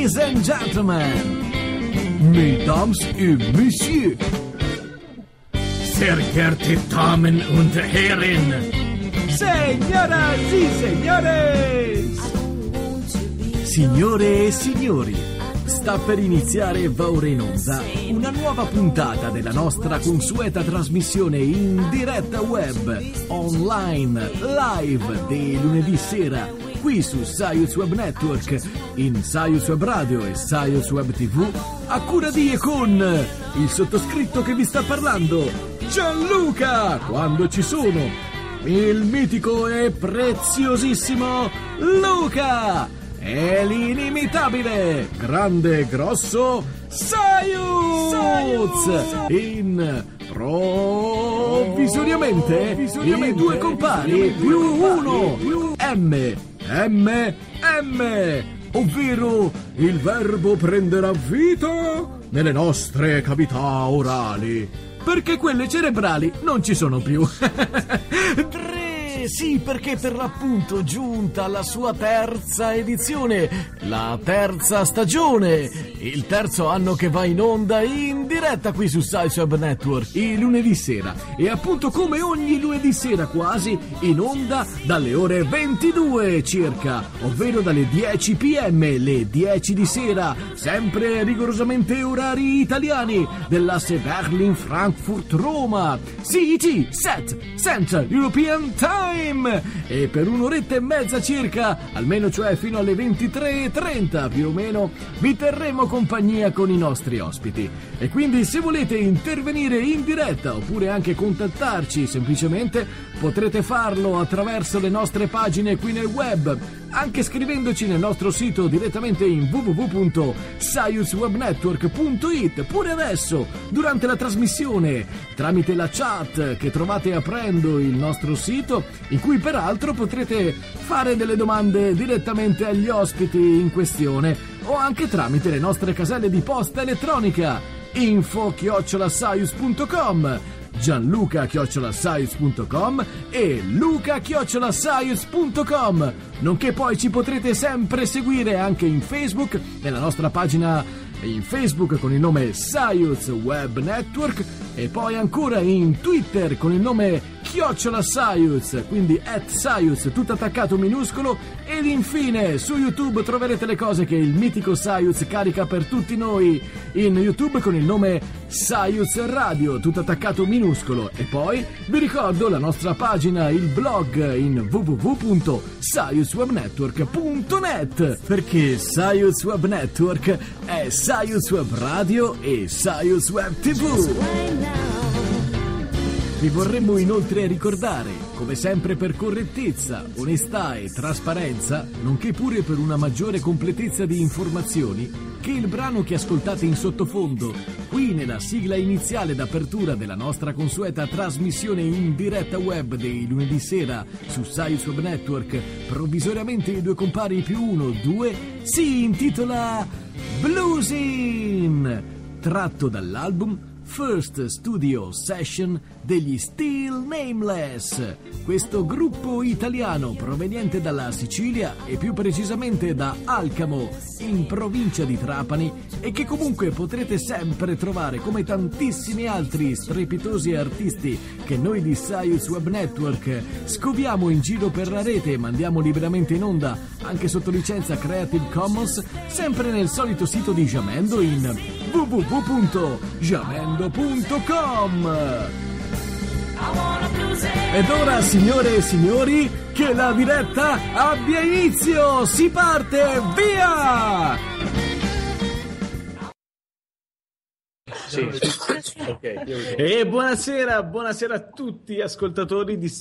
Ladies and gentlemen, mesdames et messieurs, sehr geehrte Damen und Herren, señoras y señores, signore e signori, sta per iniziare e va ora in onda una nuova puntata della nostra consueta trasmissione in diretta web, online, live, di lunedì sera, qui su Science Web Network, in Science Web Radio e Science Web TV, a cura di e con il sottoscritto che vi sta parlando, Gianluca, quando ci sono, il mitico e preziosissimo Luca, e l'inimitabile, grande e grosso Science! In provvisoriamente i due compari più uno, M, ovvero il verbo prenderà vita nelle nostre cavità orali, perché quelle cerebrali non ci sono più. Sì, perché per l'appunto giunta la sua terza edizione, la terza stagione, il terzo anno che va in onda in diretta qui su Science Web Network, il lunedì sera, e appunto come ogni lunedì sera quasi, in onda dalle ore 22 circa, ovvero dalle 10 pm, le 10 di sera, sempre rigorosamente orari italiani, dell'asse Berlin-Frankfurt-Roma, CET, Set, Central European Time. E per un'oretta e mezza circa, almeno cioè fino alle 23:30 più o meno, vi terremo compagnia con i nostri ospiti. E quindi se volete intervenire in diretta oppure anche contattarci semplicemente, potrete farlo attraverso le nostre pagine qui nel web, anche scrivendoci nel nostro sito direttamente in www.sciencewebnetwork.it, pure adesso, durante la trasmissione, tramite la chat che trovate aprendo il nostro sito, in cui peraltro potrete fare delle domande direttamente agli ospiti in questione, o anche tramite le nostre caselle di posta elettronica, info@science.com, gianluca@science.com e luca@science.com, nonché poi ci potrete sempre seguire anche in Facebook, nella nostra pagina in Facebook con il nome Science Web Network, e poi ancora in Twitter con il nome @Science, quindi @Science, tutto attaccato minuscolo, ed infine su YouTube troverete le cose che il mitico Science carica per tutti noi in YouTube con il nome Science Radio, tutto attaccato minuscolo. E poi vi ricordo la nostra pagina, il blog in www.sciencewebnetwork.net, perché Science Web Network è Science Web Radio e Science Web TV. Vi vorremmo inoltre ricordare, come sempre per correttezza, onestà e trasparenza, nonché pure per una maggiore completezza di informazioni, che il brano che ascoltate in sottofondo, qui nella sigla iniziale d'apertura della nostra consueta trasmissione in diretta web dei lunedì sera su Science Web Network, provvisoriamente i due compari più uno, 2, si intitola Bluesin, tratto dall'album First Studio Session degli Still Nameless, questo gruppo italiano proveniente dalla Sicilia e più precisamente da Alcamo, in provincia di Trapani, e che comunque potrete sempre trovare come tantissimi altri strepitosi artisti che noi di Science Web Network scoviamo in giro per la rete e mandiamo liberamente in onda, anche sotto licenza Creative Commons, sempre nel solito sito di Jamendo in www.jamendo.com. Ed ora, signore e signori, che la diretta abbia inizio! Si parte, via! Sì. Okay. E buonasera a tutti ascoltatori di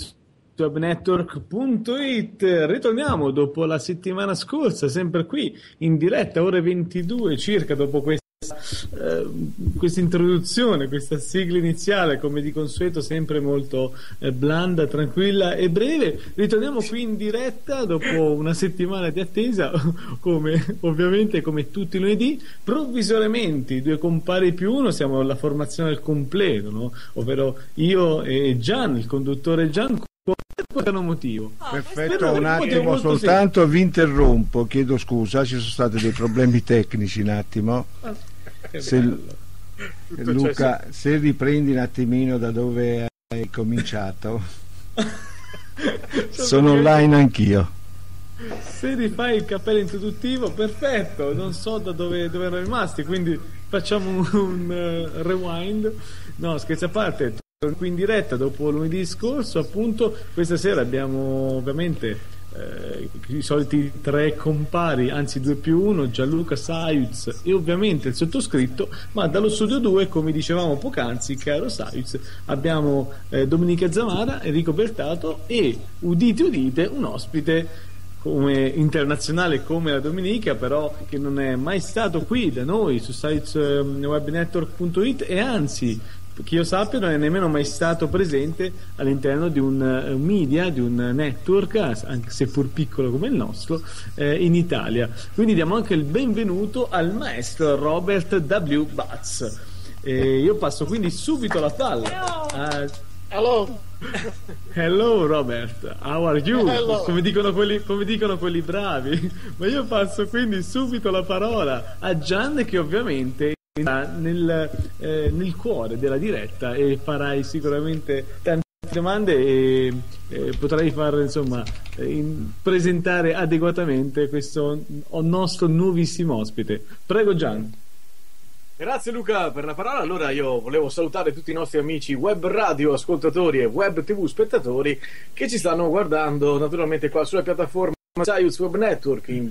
sciencewebnetwork.it. Ritorniamo dopo la settimana scorsa, sempre qui in diretta, ore 22 circa, dopo questa introduzione, questa sigla iniziale, come di consueto sempre molto blanda, tranquilla e breve. Ritorniamo qui in diretta dopo una settimana di attesa, ovviamente come tutti i lunedì, provvisoriamente i due compari più uno, siamo la formazione al completo, no? Ovvero io e Gian, il conduttore Gian, questo è un motivo. Perfetto, un attimo soltanto, vi interrompo, chiedo scusa, ci sono stati dei problemi tecnici un attimo. Luca, se riprendi un attimino da dove hai cominciato. Sono online anch'io. Se rifai il cappello introduttivo, perfetto, non so da dove erano rimasti, quindi facciamo un rewind. No, scherzi a parte, qui in diretta dopo lunedì scorso, appunto. Questa sera abbiamo ovviamente i soliti 3 compari, anzi 2+1, Gianluca Saiuz e ovviamente il sottoscritto, ma dallo studio 2, come dicevamo poc'anzi, caro Saiuz, abbiamo Domenica Zamara, Enrico Bertato e, udite udite, un ospite come internazionale come la Domenica, però che non è mai stato qui da noi su siteswebnetwork.it, e anzi, che io sappia, non è nemmeno mai stato presente all'interno di un media, di un network, anche se pur piccolo come il nostro, in Italia. Quindi diamo anche il benvenuto al maestro Robert W. Butts. Io passo quindi subito la palla. Hello Robert, how are you? Hello. Come dicono quelli bravi. Ma io passo quindi subito la parola a Gian, che ovviamente nel cuore della diretta, e farai sicuramente tante domande e potrai far, insomma, presentare adeguatamente questo nostro nuovissimo ospite. Prego Gian. Grazie Luca per la parola. Allora io volevo salutare tutti i nostri amici web radio ascoltatori e web tv spettatori che ci stanno guardando naturalmente qua sulla piattaforma Saiuz Web Network in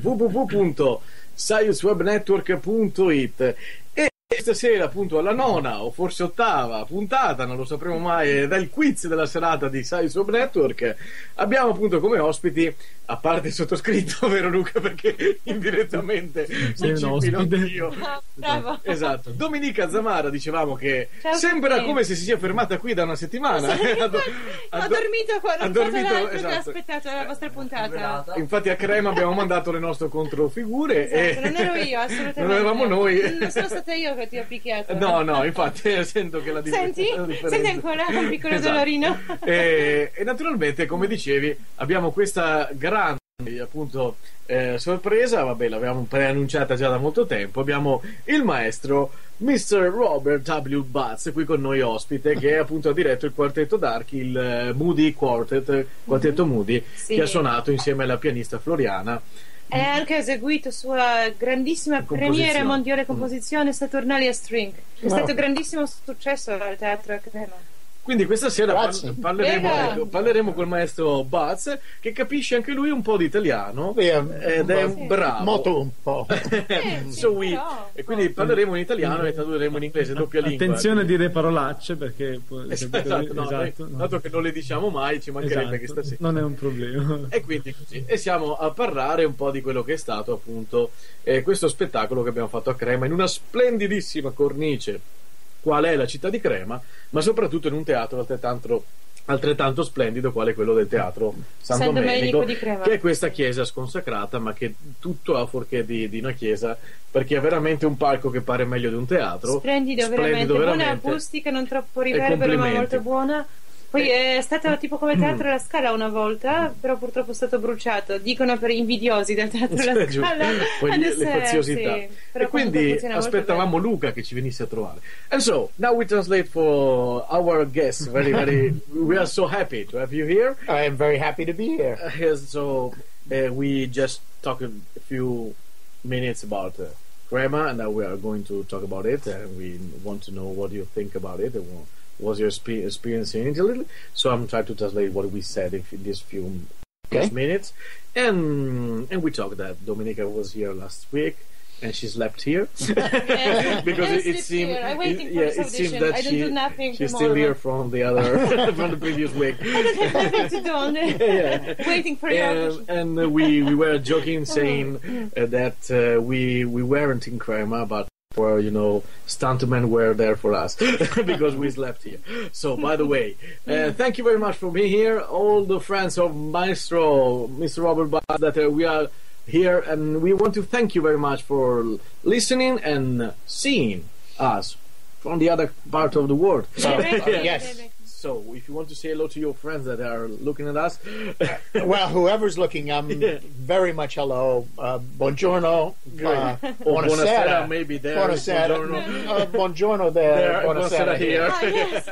www.saiuzwebnetwork.it. E stasera, appunto, alla 9ª o forse 8ª puntata, non lo sapremo mai, dal quiz della serata di Saiuz Web Network, abbiamo appunto come ospiti, a parte il sottoscritto, vero Luca, perché indirettamente mi ci pilota io. Bravo. Esatto, Domenica Zamara, dicevamo che Ciao, sembra come se si sia fermata qui da una settimana. Ho dormito qua, non so perché esatto. ho aspettato la vostra puntata. Infatti a Crema abbiamo mandato le nostre controfigure, Esatto, non ero io, assolutamente. Non eravamo noi. Non sono stata io che ti ho picchiato. No, infatti sento che la Senti ancora un piccolo dolorino. E naturalmente, come dicevi, abbiamo questa grande, appunto, sorpresa. Vabbè, l'avevamo preannunciata già da molto tempo. Abbiamo il maestro Mr. Robert W. Butts qui con noi ospite, che appunto ha diretto il quartetto Dark, il Moody quartetto Moody, sì, che ha suonato insieme alla pianista Floriana. E ha anche eseguito sua grandissima premiera mondiale composizione Saturnalia String, che è stato grandissimo successo al Teatro Crema. Quindi questa sera parleremo col maestro Butts, che capisce anche lui un po' di italiano ed è bravo. Molto un po'. E quindi parleremo in italiano e tradurremo in inglese, doppia lingua. Attenzione a dire parolacce, perché dato che non le diciamo mai, ci mancherebbe che stasera. Non è un problema. E quindi così. E siamo a parlare un po' di quello che è stato appunto questo spettacolo che abbiamo fatto a Crema, in una splendidissima cornice qual è la città di Crema, ma soprattutto in un teatro altrettanto splendido quale quello del teatro San Domenico di Crema, che è questa chiesa sconsacrata, ma che tutto ha fuorché di una chiesa, perché è veramente un palco che pare meglio di un teatro. Splendido veramente. Buona acustica, non troppo riverbero, ma molto buona. Poi è stato tipo come Teatro La Scala una volta, però purtroppo è stato bruciato. Dicono per invidiosi del Teatro La Scala. Poi le faziosità. Sì, e quindi aspettavamo Luca che ci venisse a trovare. And so, now we translate for our guests. We are so happy to have you here. I am very happy to be here. So, we just talked a few minutes about Crema, and now we are going to talk about it, and we want to know what you think about it. Was your experience in Italy? So I'm trying to translate what we said in these few minutes, and we talked that Domenica was here last week, and she slept here because it seemed that she's still here from the other from the previous week. I don't have nothing to do. Waiting for you. And we were joking, saying that we weren't in Crema, but where stuntmen were there for us because we slept here. So, by the way, thank you very much for being here, all the friends of Maestro Mr. Robert Butts, that we are here, and we want to thank you very much for listening and seeing us from the other part of the world. Yes. So, if you want to say hello to your friends that are looking at us, well, whoever's looking, very much hello. Buongiorno. Buonasera, maybe there. Buonasera. Buongiorno there. Buonasera here. Yes.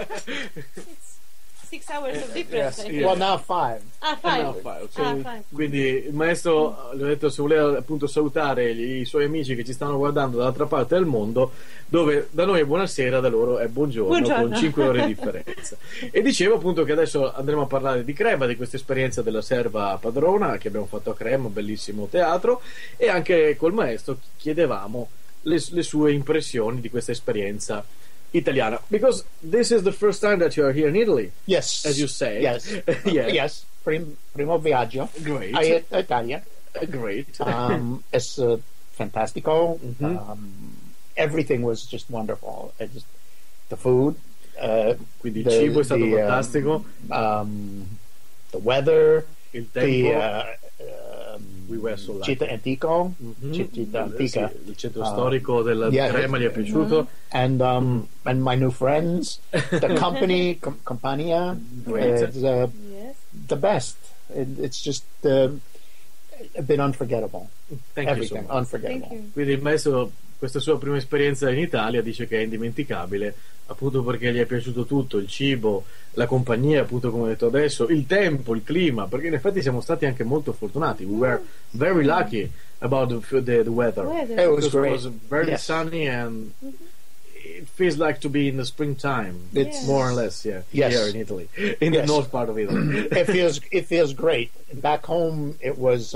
6 hours of difference. Yes. Well, now 5. Five. So, quindi il maestro gli ho detto se voleva appunto salutare i suoi amici che ci stanno guardando dall'altra parte del mondo, dove da noi è buonasera, da loro è buongiorno. Con 5 ore di differenza. E dicevo appunto che adesso andremo a parlare di Crema, di questa esperienza della serva padrona che abbiamo fatto a Crema, bellissimo teatro, e anche col maestro chiedevamo le sue impressioni di questa esperienza italiana, because this is the first time that you are here in Italy. Yes, as you say. Yes, yes. Primo viaggio. Great. A Italia. Great. It's fantastico. Everything was just wonderful. The food. Quindi il cibo è stato fantastico. The weather. Il tempo. We were so Città Antico. Città Antica. Sì, il centro storico della Crema gli è piaciuto. And my new friends, the company, Compania, the best. It's just been unforgettable. Everything so unforgettable. Quindi il maestro, questa sua prima esperienza in Italia, dice che è indimenticabile, appunto perché gli è piaciuto tutto, il cibo, la compagnia, appunto come ho detto adesso, il tempo, il clima, perché in effetti siamo stati anche molto fortunati. We were very lucky about the weather. It was great. It was very sunny and it feels like to be in the springtime. It's more or less, here in Italy, in the north part of Italy. It feels great. Back home it was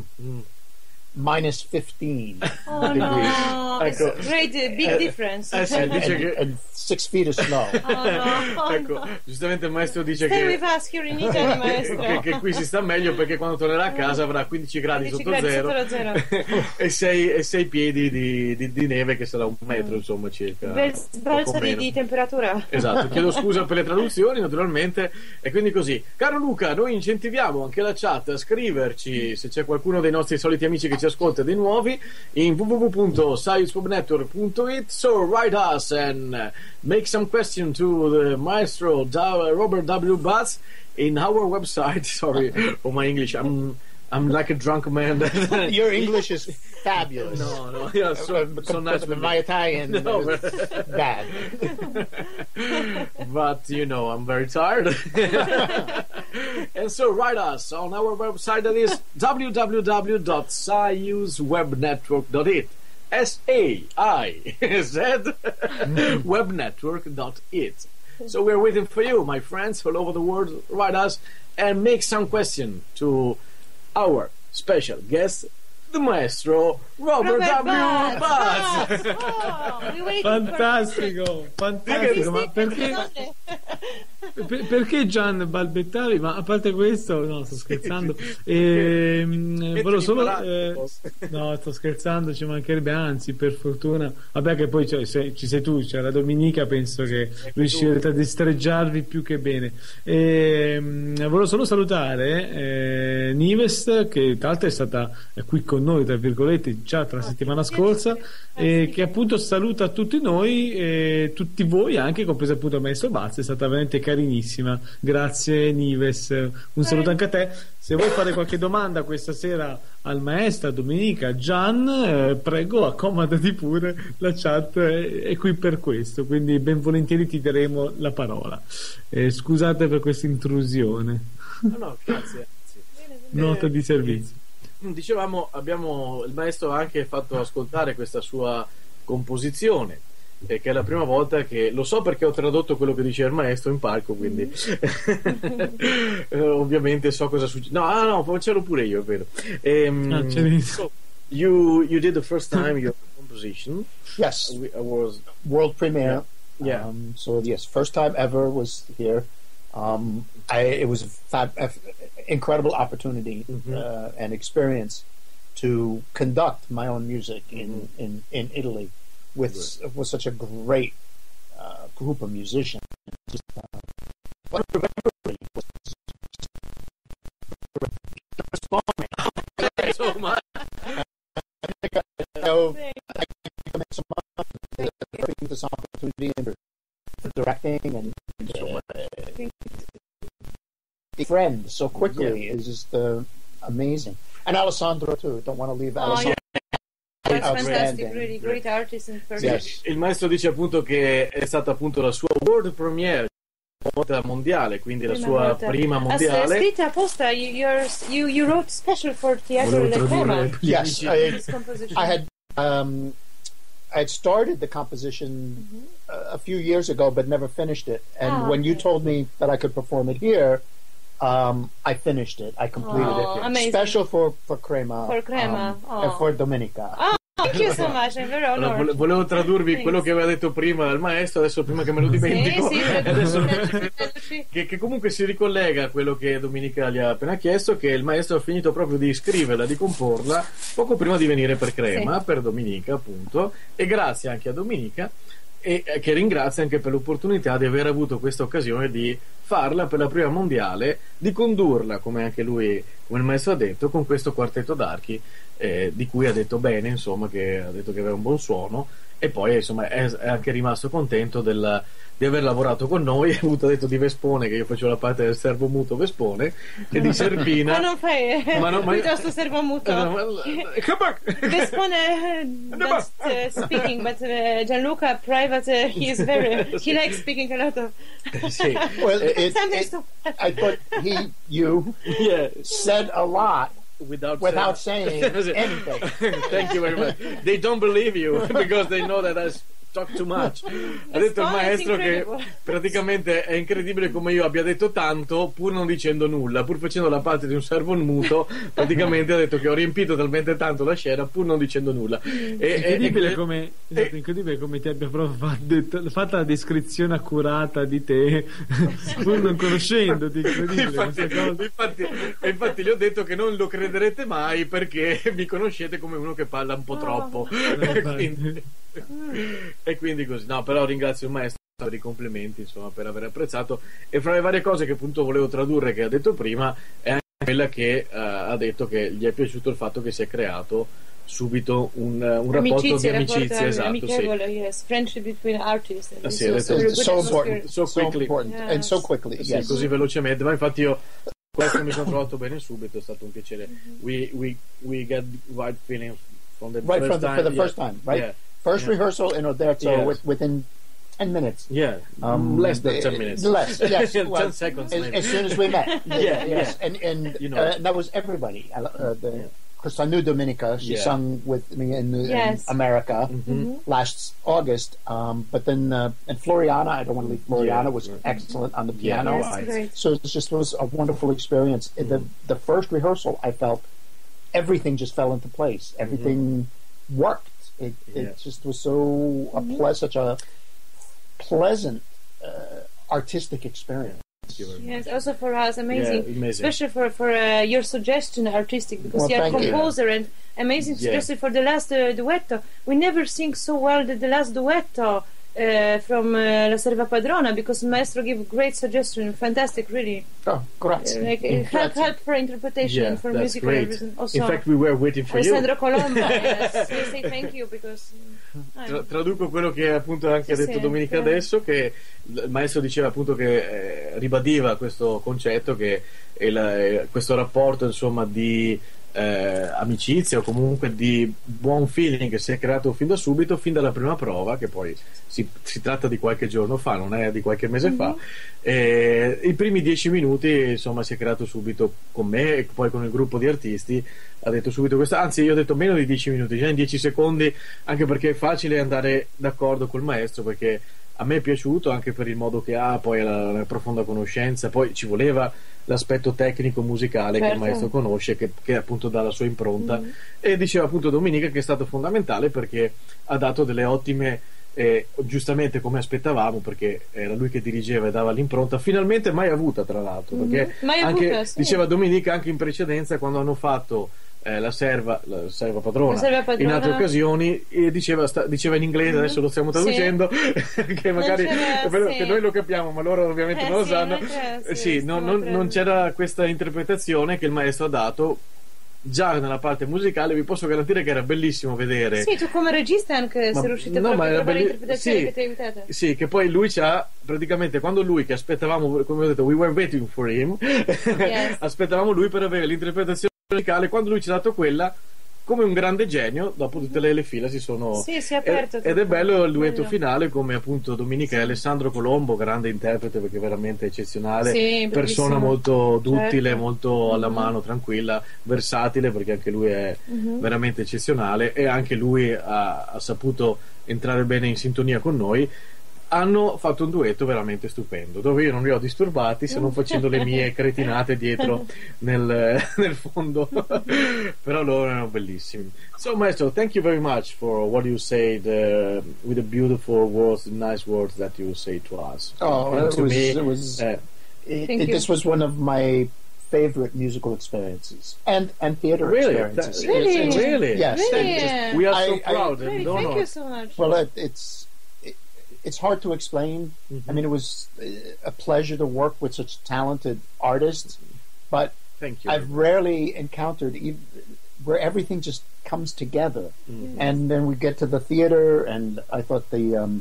minus 15 degrees. No, ecco. Great, big difference. And 6 feet of snow. Ecco, giustamente il maestro dice Stay with us here in Italy, maestro. che qui si sta meglio perché quando tornerà a casa avrà 15 gradi sotto zero e 6 piedi di neve, che sarà 1 metro insomma circa. Balza di temperatura. Esatto, chiedo scusa per le traduzioni naturalmente. E quindi così, caro Luca, noi incentiviamo anche la chat a scriverci se c'è qualcuno dei nostri soliti amici che ci ascolta, dei nuovi, in www.sciuswebnetwork.it. So write us and make some question to the maestro Robert W. Butts in our website. Sorry for my English, I'm like a drunk man. Your English is fabulous. No, yeah, so nice. But my Italian is bad. But I'm very tired. And so write us on our website, that is www.sciuswebnetwork.it. SAIZ webnetwork.it. So we're waiting for you, my friends, all over the world. Write us and make some question to our special guest, the maestro Robert W. Butts. Fantastico. Ma perché Gian balbettavi? Ma a parte questo, no, sto scherzando. Volevo solo no, sto scherzando, ci mancherebbe, anzi, per fortuna, vabbè, che poi ci sei tu, cioè la domenica penso che riuscirete a distreggiarvi più che bene. Volevo solo salutare Nives, che tra l'altro è stata qui con noi, tra virgolette, già tra la settimana scorsa, che appunto saluta tutti noi, tutti voi, anche compreso appunto il maestro Bazzi. È stata veramente carinissima. Grazie Nives, un saluto anche a te. Se vuoi fare qualche domanda questa sera al maestro, a Domenica, Gian, prego, accomodati pure, la chat è qui per questo, quindi ben volentieri ti daremo la parola. Scusate per questa intrusione. No, grazie. Nota di servizio. Dicevamo, il maestro ha anche fatto ascoltare questa sua composizione, che è la prima volta che lo so, perché ho tradotto quello che dice il maestro in palco, quindi ovviamente so cosa succede. No, facciamo pure io, è vero. So you did the first time your composition. Yes, was world premiere. Yeah. So yes, first time ever was here. It was an incredible opportunity and experience to conduct my own music in Italy with such a great group of musicians. What I remember was so much. This opportunity and directing and friend so quickly is just amazing. And Alessandro too. Don't want to leave Alessandro. That's fantastic, really great artist in person. Yes. Il maestro dice appunto che è stata appunto la sua world premiere, volta mondiale, quindi la sua prima mondiale. Scritta apposta, you wrote special for Teatro del Crema. Yes, I had started the composition a few years ago, but never finished it. And when you told me that I could perform it here, I finished it. I completed it. Amazing. Special for Crema. For Crema. And for Domenica. Thank you so much, I'm very honored. Allora, volevo tradurvi quello che aveva detto prima il maestro, adesso prima che me lo dimentico, che comunque si ricollega a quello che Domenica gli ha appena chiesto, che il maestro ha finito proprio di scriverla, di comporla poco prima di venire per Crema, per Domenica appunto, e grazie anche a Domenica, e che ringrazia anche per l'opportunità di aver avuto questa occasione di farla per la prima mondiale, di condurla, come anche lui, come il maestro ha detto, con questo quartetto d'archi, di cui ha detto bene, insomma, che ha detto che aveva un buon suono, e poi insomma è anche rimasto contento di aver lavorato con noi. Ha avuto detto di Vespone, che io faccio la parte del servo muto Vespone, e di Serpina. Ma non fai piuttosto servo muto. Vespone not speaking, but Gianluca private, he likes speaking a lot of. Well, I thought you said a lot without saying anything. Thank you very much. They don't believe you because they know that I talk too much. Ha detto il maestro che praticamente è incredibile come io abbia detto tanto pur non dicendo nulla, pur facendo la parte di un servo muto. Praticamente ha detto che ho riempito talmente tanto la scena pur non dicendo nulla. Incredibile come ti abbia proprio fatto la descrizione accurata di te pur non conoscendoti. Incredibile. Infatti gli ho detto che non lo crederete mai perché mi conoscete come uno che parla un po' troppo. E quindi così. No, però ringrazio il maestro per i complimenti, insomma, per aver apprezzato. E fra le varie cose che appunto volevo tradurre, che ha detto prima, è anche quella che ha detto che gli è piaciuto il fatto che si è creato subito un rapporto di amicizia, esatto, amichevole, yes, friendship between artists. So important, so important, yes. And so quickly, yes. Così velocemente. Ma infatti io questo mi sono trovato bene subito, è stato un piacere. We get right feelings from the first time. For the first time, right? Yeah. First rehearsal in Oderzo within 10 minutes. Yeah, less than 10 minutes. Less, yes. 10 seconds. As soon as we met. Yes. And you know, that was everybody. Because I knew Domenica. She sung with me in America last August. But then, and Floriana, I don't want to leave Floriana, was excellent on the piano. So it was a wonderful experience. The first rehearsal, I felt everything just fell into place. Everything worked. It just was such a pleasant artistic experience. Yes, also for us, amazing. Especially for your suggestion, artistic, because you're a composer and amazing suggestion for the last duetto. We never sing so well the last duetto from La Serva Padrona, because Maestro gave great suggestion, fantastic, really. Oh, grazie. Help for interpretation, for musical reason. Also, in fact, we were waiting for Alessandro Colombo. Yes, we say thank you because. Traduco quello che appunto anche ha detto Domenica adesso, che il maestro diceva appunto che ribadiva questo concetto, che questo rapporto insomma di amicizia o comunque di buon feeling che si è creato fin da subito, fin dalla prima prova, che poi si tratta di qualche giorno fa, non è di qualche mese fa. I primi 10 minuti insomma si è creato subito con me e poi con il gruppo di artisti. Ha detto subito questo, anzi io ho detto meno di 10 minuti, già in 10 secondi, anche perché è facile andare d'accordo col maestro, perché a me è piaciuto anche per il modo che ha, poi la profonda conoscenza, poi ci voleva l'aspetto tecnico musicale che il maestro conosce, che appunto dà la sua impronta. E diceva appunto Domenica che è stato fondamentale perché ha dato delle ottime, giustamente come aspettavamo, perché era lui che dirigeva e dava l'impronta finalmente mai avuta, tra l'altro, perché diceva Domenica anche in precedenza, quando hanno fatto la serva padrona in altre occasioni, e diceva in inglese, adesso lo stiamo traducendo, che magari che noi lo capiamo ma loro ovviamente non lo sanno, non c'era questa interpretazione che il maestro ha dato già nella parte musicale vi posso garantire che era bellissimo vedere. Sì, tu come regista anche sei riuscito a fare l'interpretazione che ti ha aiutato. Sì, che poi lui c'ha praticamente, quando lui, che aspettavamo, come ho detto, we were waiting for him, yes. Aspettavamo lui per avere l'interpretazione musicale, quando lui ci ha dato quella, come un grande genio, dopo tutte le file si sono... Sì, si è aperto. Ed è bello il duetto finale, come appunto Domenica e Alessandro Colombo, grande interprete perché è veramente eccezionale, sì, persona molto duttile, certo. Molto alla mano, tranquilla, versatile, perché anche lui è veramente eccezionale, e anche lui ha saputo entrare bene in sintonia con noi. Hanno fatto un duetto veramente stupendo, dove io non li ho disturbati se non facendo le mie cretinate dietro nel fondo. Però loro erano bellissimi. So Maestro, thank you very much for what you said, with the beautiful words, nice words that you say to us. This was one of my favorite musical experiences and theater experiences. Really? Yes. Really? We are so proud. Thank you so much. Well, it's hard to explain. I mean, it was a pleasure to work with such talented artists, but thank you. I've rarely encountered where everything just comes together. And then we get to the theater, and I thought the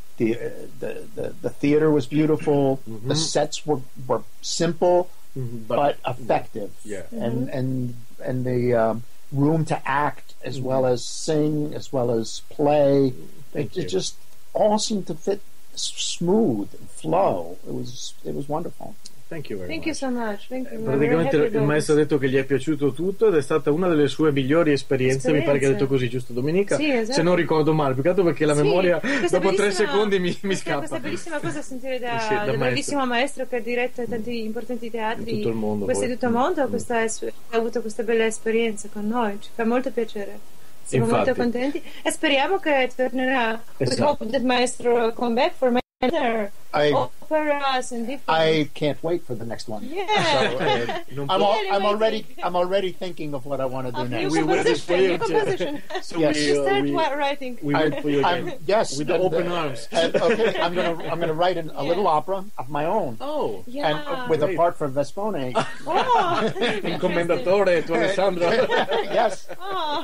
theater was beautiful. The sets were simple but effective. Yeah. And the room to act as well as sing as well as play. It just all seemed to fit smooth and flow. It was wonderful. Thank you very much. You so much. Thank you. Praticamente il maestro ha detto che gli è piaciuto tutto ed è stata una delle sue migliori esperienze. Mi pare che ha detto così, giusto Domenica? Sì, esatto. Se non ricordo male, più che altro perché la memoria dopo 3 secondi mi scappa. Questa bellissima cosa sentire da bellissimo maestro che ha diretto tanti importanti teatri in tutto il mondo. Tutto il mondo ha avuto questa bella esperienza con noi, ci fa molto piacere. Siamo molto contenti e speriamo che tornerà. We hope that Maestro come back for other operas and different. I can't wait for the next one. Yeah. So, I'm already thinking of what I want to do next. New composition. So yes. You start writing. We wait for you again. Yes, with the open arms. Okay, I'm gonna write a little opera of my own. Oh, yeah. And with a part for Vespone. Il commendatore tu Alessandro. Yes. Oh.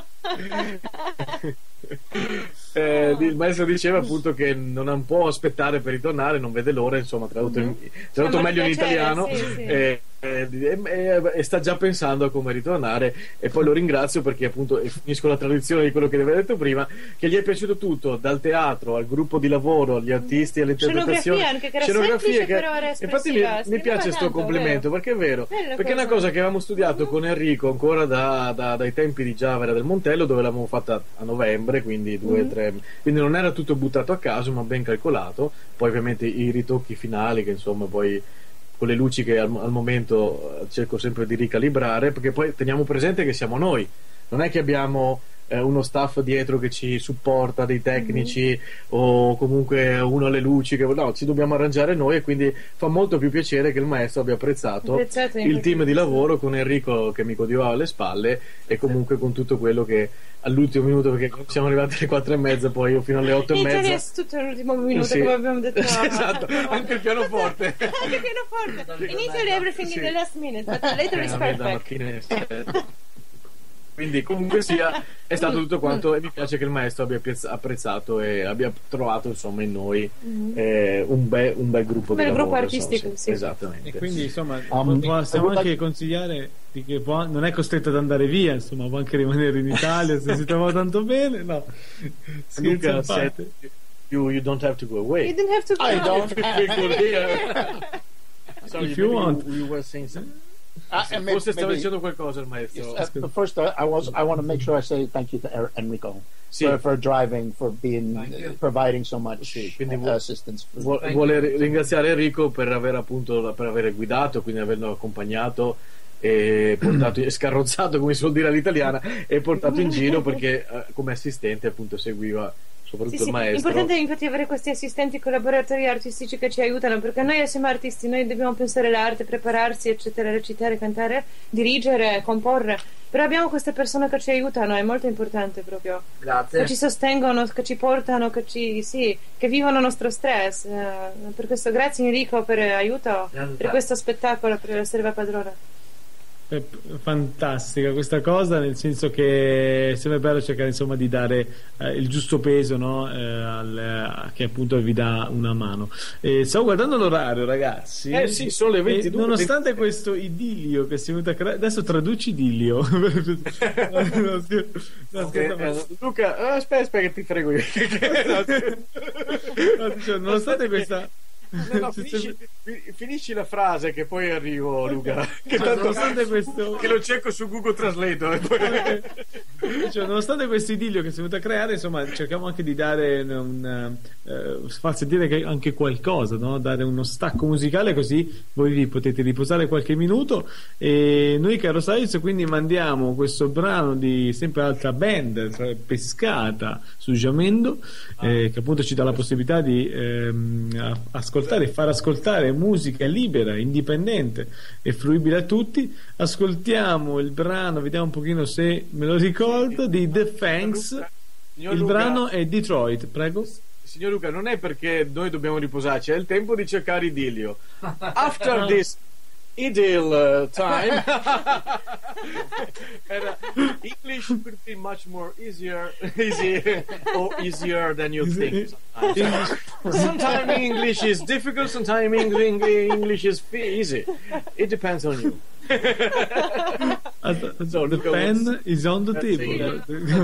Il maestro diceva appunto che non può aspettare per ritornare, non vede l'ora, insomma, tradotto meglio in italiano. Sì. E sta già pensando a come ritornare, e poi lo ringrazio perché appunto, e finisco la traduzione di quello che aveva detto prima, che gli è piaciuto tutto, dal teatro al gruppo di lavoro, agli artisti, all'interpretazione, scenografia che però era espressiva. Infatti mi piace questo complimento, perché è vero, perché è una cosa che avevamo studiato con Enrico ancora dai tempi di Giavera del Montello, dove l'avevamo fatta a novembre, quindi 2-3, quindi non era tutto buttato a caso ma ben calcolato. Poi ovviamente i ritocchi finali, che insomma poi con le luci che al momento cerco sempre di ricalibrare, perché poi teniamo presente che siamo noi, non è che abbiamo uno staff dietro che ci supporta, dei tecnici o comunque uno alle luci, no, ci dobbiamo arrangiare noi, e quindi fa molto più piacere che il maestro abbia apprezzato il team di lavoro con Enrico che mi coadiuvava alle spalle, e comunque con tutto quello che all'ultimo minuto, perché siamo arrivati alle 4:30, poi io fino alle 8:30. In Italia è tutto l'ultimo minuto, come abbiamo detto. Esatto, anche il pianoforte. In Italia everything in the last minute, but later is perfect. Quindi comunque sia, è stato tutto quanto, e mi piace che il maestro abbia apprezzato e abbia trovato insomma in noi un bel gruppo di lavoro, gruppo artistico, sì. Esattamente. E quindi insomma possiamo anche consigliare che non è costretto ad andare via, insomma può anche rimanere in Italia se si trova tanto bene. No, Luca said you don't have to go away. You don't have to go away. I don't. Sorry, if you want. You were saying something. Forse stava dicendo qualcosa il maestro. Yes, first, I want to make sure I say thank you to Enrico for driving, for providing so much assistance. Vuole ringraziare Enrico per aver guidato, quindi averlo accompagnato e portato, scarrozzato, come si vuol dire all'italiana, e portato in giro, perché come assistente appunto seguiva soprattutto il maestro. È importante infatti avere questi assistenti, collaboratori artistici che ci aiutano, perché noi siamo artisti, noi dobbiamo pensare all'arte, prepararsi eccetera, recitare, cantare, dirigere, comporre, però abbiamo queste persone che ci aiutano, è molto importante proprio. Grazie. Che ci sostengono, che ci portano, che vivono il nostro stress, per questo grazie Enrico per aiuto, per questo spettacolo, per la Serva Padrona. fantastica questa cosa, nel senso che è sempre bello cercare insomma di dare il giusto peso, no? Che appunto vi dà una mano. Stavo guardando l'orario, ragazzi. Sì, sono le 22. Nonostante questo idillio che si è venuto a creare, adesso traduci idillio. Luca, aspetta che ti frego io. Nonostante questa finisci la frase che poi arrivo, Luca, che tanto questo... che lo cerco su Google Translate nonostante questo idillio che si è venuto a creare, insomma, cerchiamo anche di dare far sentire anche qualcosa, no? Dare uno stacco musicale, così voi vi potete riposare qualche minuto. E noi, caro Saiz, quindi mandiamo questo brano di sempre altra band, Pescata, su Jamendo, che appunto ci dà la possibilità di ascoltare e far ascoltare musica libera, indipendente e fruibile a tutti. Ascoltiamo il brano, vediamo un pochino se me lo ricordo, di The Fangs. Il brano è Detroit, prego. Signor Luca, non è perché noi dobbiamo riposarci, è il tempo di cercare idillio. After this idyll time English could be much more easy or easier than you think. Sometimes English is difficult, sometimes English is easy. It depends on you. So the pen is on the table.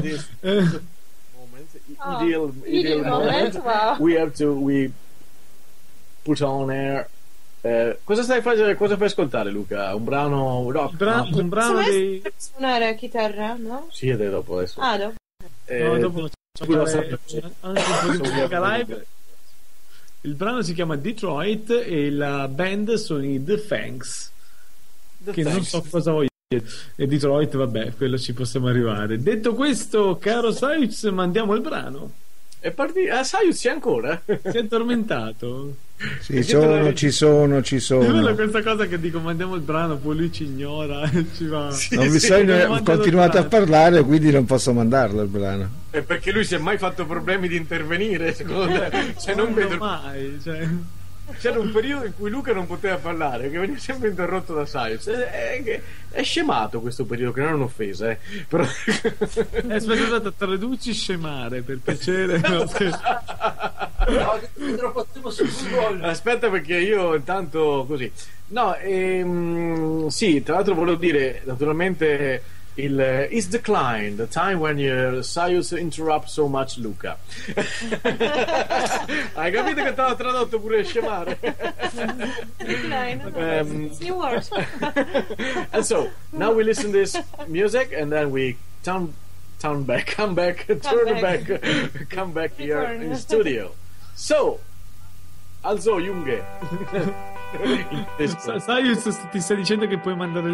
Ideal moment. Wow. We put on air. Cosa stai facendo? Cosa fai ascoltare, Luca? Un brano rock? Un brano di suonare a chitarra, no? Sì, dopo adesso. Dopo. Dopo anche un po' di musica live. Il brano si chiama Detroit e la band sono i The Fangs, non so cosa voglia dire. E Detroit, vabbè, quello ci possiamo arrivare. Detto questo, caro Saiz, mandiamo il brano. E Saiz c'è ancora? Si è addormentato. Sì, ci sono. È bella questa cosa che dico, mandiamo il brano, poi lui ci ignora e ci va. Ho continuato a parlare, quindi non posso mandarlo il brano. È perché lui si è mai fatto problemi di intervenire, secondo me. Non vedo mai, C'era un periodo in cui Luca non poteva parlare, che veniva sempre interrotto da Saiz. È scemato questo periodo, che non è un'offesa, però... Aspetta, traduci scemare, per piacere. Aspetta, perché io intanto così. No, sì, tra l'altro volevo dire, naturalmente, is declined the time when Saiz interrupt so much Luca. Hai capito che t'ho tradotto pure scemare? New word. And so now we listen to this music and then we come back here in studio. So also Junge. Saiz ti sta dicendo che puoi mandare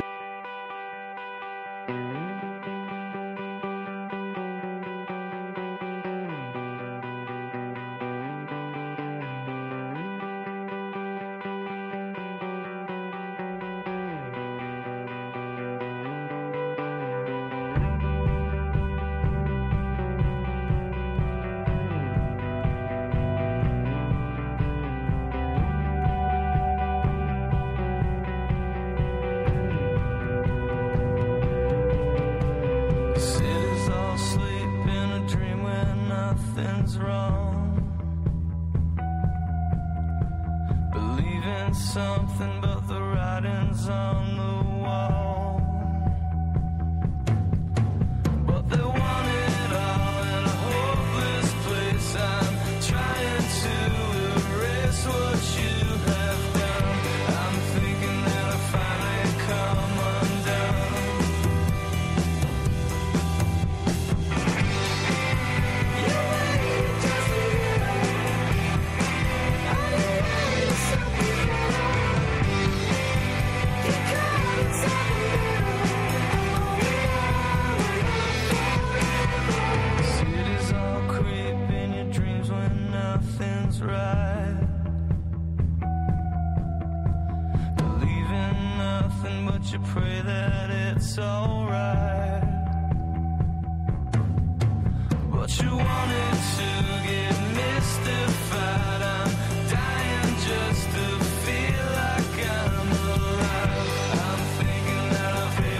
something but the writing's on the wall. But they want it all in a hopeless place. I'm trying to erase what you have done. I'm thinking that I finally come undone. Right, believe in nothing but you pray that it's alright. But you wanted to get mystified. I'm dying just to feel like I'm alive. I'm thinking that I've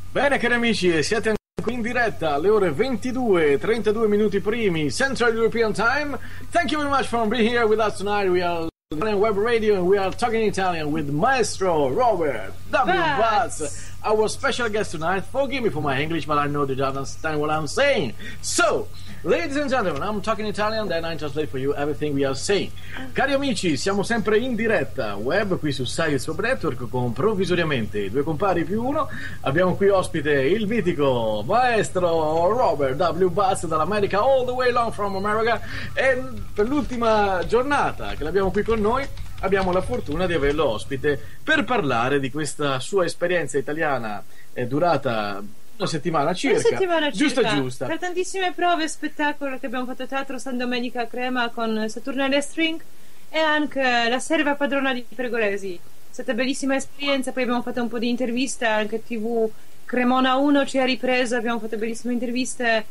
Bene cari amici, siete qui in diretta alle ore 22, 32 minuti primi, Central European Time. Thank you very much for being here with us tonight. We are on web radio and we are talking Italian with Maestro Robert W. Buzz, our special guest tonight. Forgive me for my English, but I know that you understand what I'm saying. So, ladies and gentlemen, I'm talking Italian, then I translate for you everything we are saying. Cari amici, siamo sempre in diretta web qui su Science Web Network con provvisoriamente due compari più uno. Abbiamo qui ospite il mitico maestro Robert W. Buzz dall'America, all the way long from America, e per l'ultima giornata che l'abbiamo qui con noi abbiamo la fortuna di averlo ospite per parlare di questa sua esperienza italiana durata una settimana circa. Giusta. Per tantissime prove e spettacolo che abbiamo fatto a Teatro San Domenica a Crema con Saturnale String e anche la serva padrona di Pergolesi. È stata bellissima esperienza, poi abbiamo fatto un po' di interviste, anche TV Cremona 1 ci ha ripreso, abbiamo fatto bellissime interviste.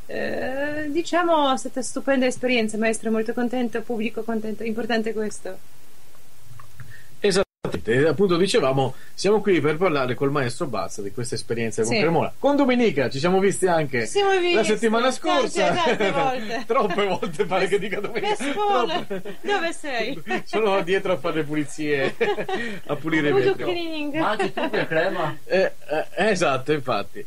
Diciamo è stata stupenda esperienza, maestro, molto contento, pubblico contento, importante questo. Esattamente, appunto dicevamo, siamo qui per parlare col maestro Buzz di questa esperienza con Cremona. Con Domenica ci siamo visti anche la settimana scorsa, tante volte. Troppe volte pare che dica Domenica. Dove sei? Sono dietro a fare le pulizie, a pulire il vetro. Ma anche tu per Crema? Esatto, infatti.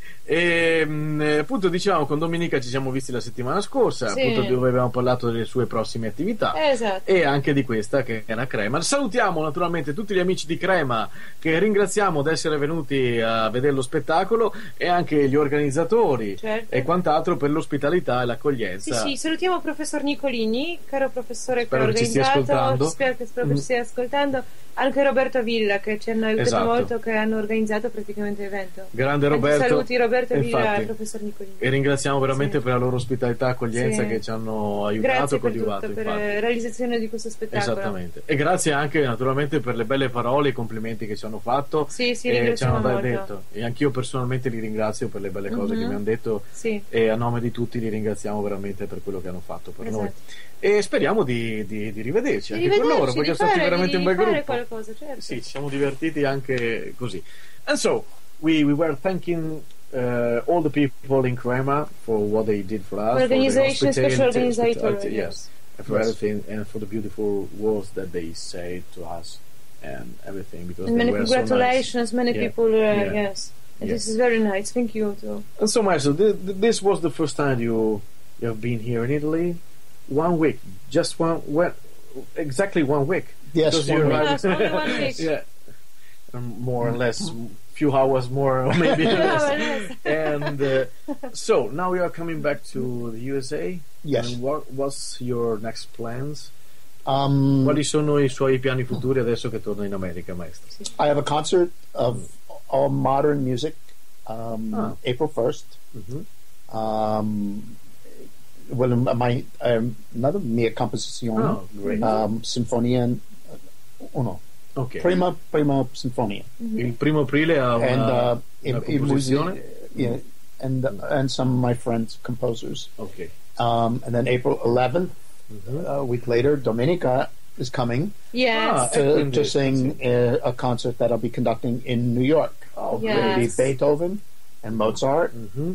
Appunto dicevamo, con Domenica ci siamo visti la settimana scorsa, appunto dove abbiamo parlato delle sue prossime attività, e anche di questa che è una Crema. Salutiamo naturalmente tutti gli amici di Crema, che ringraziamo di essere venuti a vedere lo spettacolo, e anche gli organizzatori e quant'altro per l'ospitalità e l'accoglienza. Sì, salutiamo il professor Nicolini, caro professore, spero che ha organizzato, spero che ci stia ascoltando, anche Roberto Villa, che ci hanno aiutato molto, che hanno organizzato praticamente l'evento. Grande Roberto. Saluti Roberto Villa e il professor Nicolini. E ringraziamo veramente per la loro ospitalità e accoglienza, che ci hanno aiutato. Grazie e coadiuvato per la realizzazione di questo spettacolo. Esattamente. E grazie anche naturalmente per le belle parole e i complimenti che ci hanno fatto. Ci hanno molto. detto. E anch'io personalmente li ringrazio per le belle cose che mi hanno detto, e a nome di tutti li ringraziamo veramente per quello che hanno fatto per noi. E speriamo di rivederci anche con loro, perché sono stati veramente un bel gruppo. Qualcosa, Sì, ci siamo divertiti anche così. And so we were thanking all the people in Crema for what they did for us, organization, for the special organizer, yes, for everything, and for the beautiful words that they said to us and everything, because and many were congratulations, so nice. many people, yes. This is very nice. Thank you too. And so, Marcel, this was the first time you have been here in Italy. 1 week, just exactly 1 week. Yes, only 1 week. Yeah, more or less, few hours more, or maybe less. And so now you are coming back to the USA. Yes. And what's your next plans? Quali sono i suoi piani futuri adesso che torna in America, maestro? I have a concert of all modern music, April 1st. Well, another mia composizione, Sinfonia 1. Okay. Prima Sinfonia. Il 1 aprile ha una composizione. And some of my friends, composers. Okay. And then April 11th, a week later, Domenica is coming. Yes. To sing a concert that I'll be conducting in New York. It'll be Beethoven and Mozart.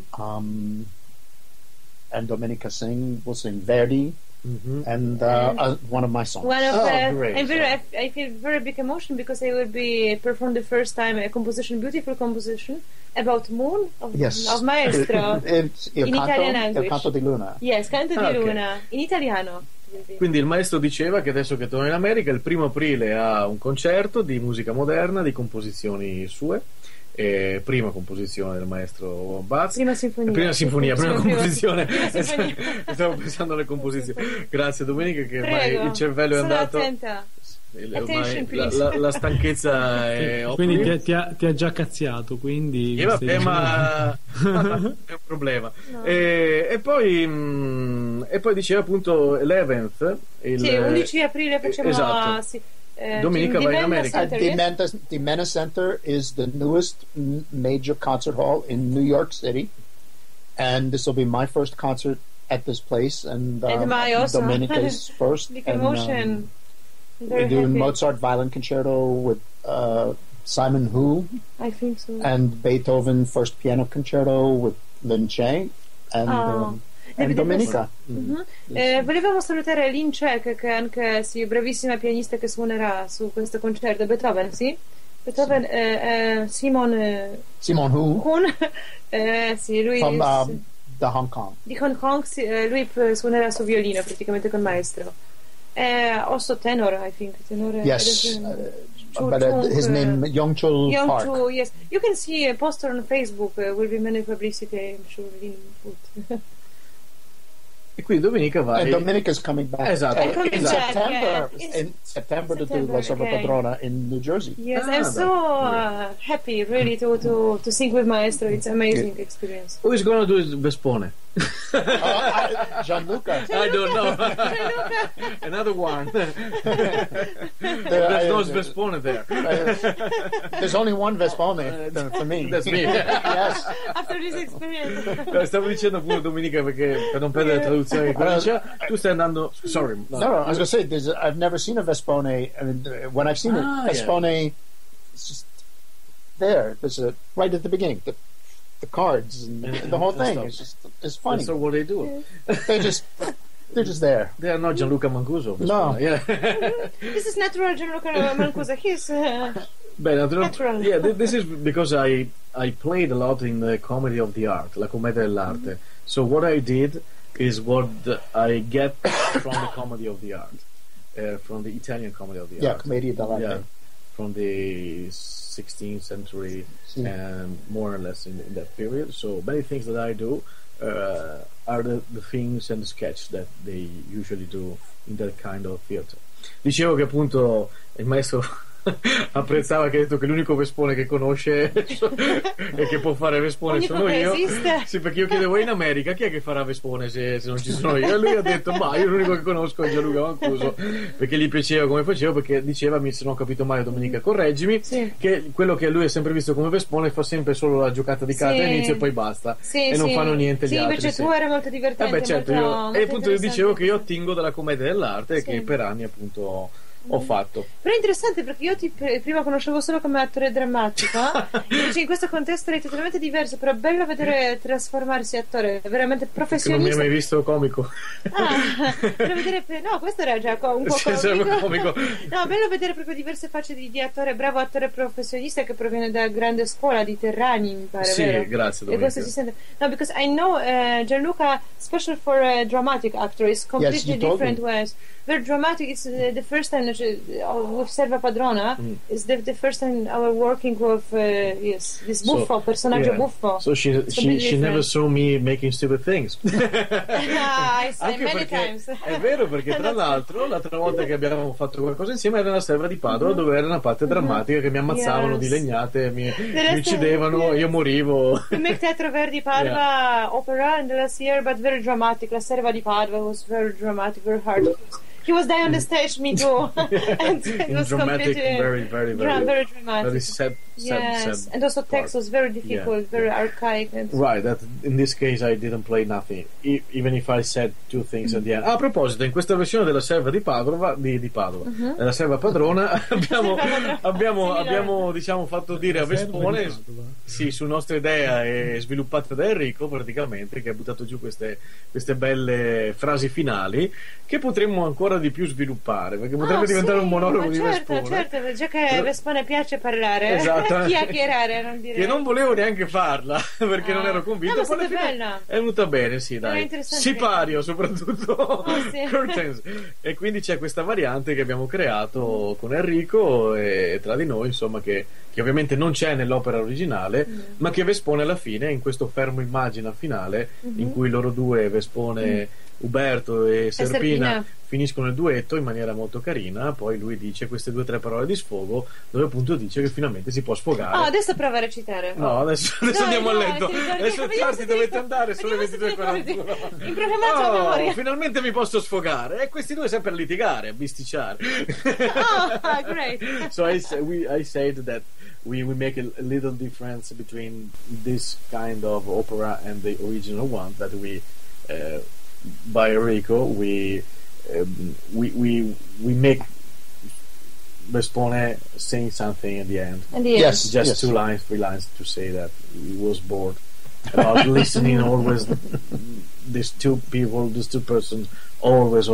And Domenica will sing Verdi, and one of my songs. Great. I feel very big emotion because I will be perform the first time a beautiful composition about moon of Maestro in Italian language. Il Canto di Luna. Yes, Canto di Luna in italiano. Quindi il maestro diceva che adesso che torna in America, il 1 aprile ha un concerto di musica moderna, di composizioni sue. Prima composizione del maestro Buzz, prima composizione. Stavo pensando alle composizioni. Grazie Domenica, che ormai il cervello è andato. Ormai la stanchezza è quindi ti ha già cazziato, quindi ma è un problema. E poi diceva appunto l'11th, 11 aprile facciamo Domenica va in America. The Mena Center is the newest major concert hall in New York City, and this will be my first concert at this place, and Domenica's first. Big emotion. We're doing Mozart Violin Concerto with Simon Hu, I think so. and Beethoven First Piano Concerto with Lin Che and Domenica. Volevamo salutare Lin Che, che è anche bravissima pianista che suonerà su questo concerto. Beethoven, sì? Beethoven, Simon Hu. Sì, lui from da Hong Kong. Di Hong Kong, sì, lui suonerà su violino praticamente con maestro. Also tenor, I think. Tenor, Yes, but his name Young-chul Park. Young-chul, yes. You can see a poster on Facebook. Will be many publicity, I'm sure. E quindi domenica vai. And Domenica's coming back. Esatto. In September to do La Serva Padrona in New Jersey. Yes, I'm so happy really to sing with Maestro. It's amazing experience. Who is going to do it Vespone? Gianluca. I don't know. Another one. There's no Vespone there. There's only one Vespone for me. That's me. Yes. After this experience. Stavo dicendo pure Domenica perché per non perdere la traduzione tu stai andando. Sorry. No, I was going to say I've never seen a Vespone. I mean, when I've seen it, Vespone, it's just there. There's right at the beginning. The cards and the whole thing. It's funny. So what they do? They're just there. They are not Gianluca Mancuso. No. Yeah. This is natural Gianluca Mancuso. He's natural. Yeah, this is because I played a lot in the comedy of the art, la commedia dell'arte. So what I did is what I get from the comedy of the art, from the Italian comedy of the art. Yeah, commedia dell'arte. Yeah, from the 16th century and more or less in that period. So many things that I do are the things and the sketch that they usually do in that kind of theater. Dicevo che appunto il maestro apprezzava che ha detto che l'unico Vespone che conosce e che può fare Vespone sono io. Sì, perché io chiedevo in America chi è che farà Vespone se non ci sono io, e lui ha detto ma io l'unico che conosco è Gianluca Mancuso, perché gli piaceva come facevo, perché diceva, se non ho capito male Domenica correggimi, che quello che lui ha sempre visto come Vespone fa sempre solo la giocata di carte all'inizio e poi basta, e non fanno niente gli altri. Invece tu era molto divertente. Certo, molto e appunto io dicevo che io attingo dalla commedia dell'arte che per anni appunto ho fatto. Però è interessante perché io ti prima conoscevo solo come attore drammatico, invece in questo contesto eri totalmente diverso, però è bello vedere trasformarsi attore veramente professionista. Che non mi hai mai visto comico. Bello vedere, no, questo era già un po' comico. No, bello vedere proprio diverse facce di attore, bravo attore professionista che proviene da grande scuola di Terrani, mi pare. Sì, vero? grazie. E questo si sente. No, because I know Gianluca, especially for a dramatic actor, is completely different ways. Very dramatic. It's the first time with Serva Padrona is the first time I was working with this buffo, personaggio buffo. So she never saw me making stupid things. I say many times. È vero, perché tra l'altro l'altra volta che abbiamo fatto qualcosa insieme era la Serva di Padova, dove era una parte drammatica che mi ammazzavano di legnate, mi uccidevano, io morivo. We make Teatro Verdi Padova opera in the last year, but very dramatic. La Serva di Padova was very dramatic, very hard. He was there on the stage, me too. And it was dramatic, very dramatic. Very sad, and also text was very difficult, very archaic. Right, that in this case I didn't play nothing, even if I said two things at the end. A proposito, in questa versione della Serva di Padova, della Serva Padrona, abbiamo diciamo fatto dire a Vespone, su nostra idea e sviluppata da Enrico praticamente, che ha buttato giù queste belle frasi finali che potremmo ancora di più sviluppare, perché potrebbe diventare un monologo di Vespone. Certo, già che a Vespone piace parlare, chiacchierare, non dire. Che non volevo neanche farla perché non ero convinto, ma alla fine è venuta bene, sì, dai. Sipario soprattutto. Curtains. E quindi c'è questa variante che abbiamo creato con Enrico e tra di noi, insomma, che ovviamente non c'è nell'opera originale, ma che Vespone alla fine, in questo fermo immagina finale, in cui loro due, Vespone, Uberto e Serpina finiscono il duetto in maniera molto carina. Poi lui dice queste 2 o 3 parole di sfogo, dove appunto dice che finalmente si può sfogare. Adesso prova a recitare. No, adesso andiamo a letto. Adesso tardi dovete andare, sono le 22:41. Finalmente mi posso sfogare. E questi due sempre a litigare, a bisticciare. Great. So I said that we make a little difference between this kind of opera and the original one that we by Enrico we make Vespone saying something at the end. Yes, Just 2 lines, 3 lines to say that he was bored about listening always these two persons always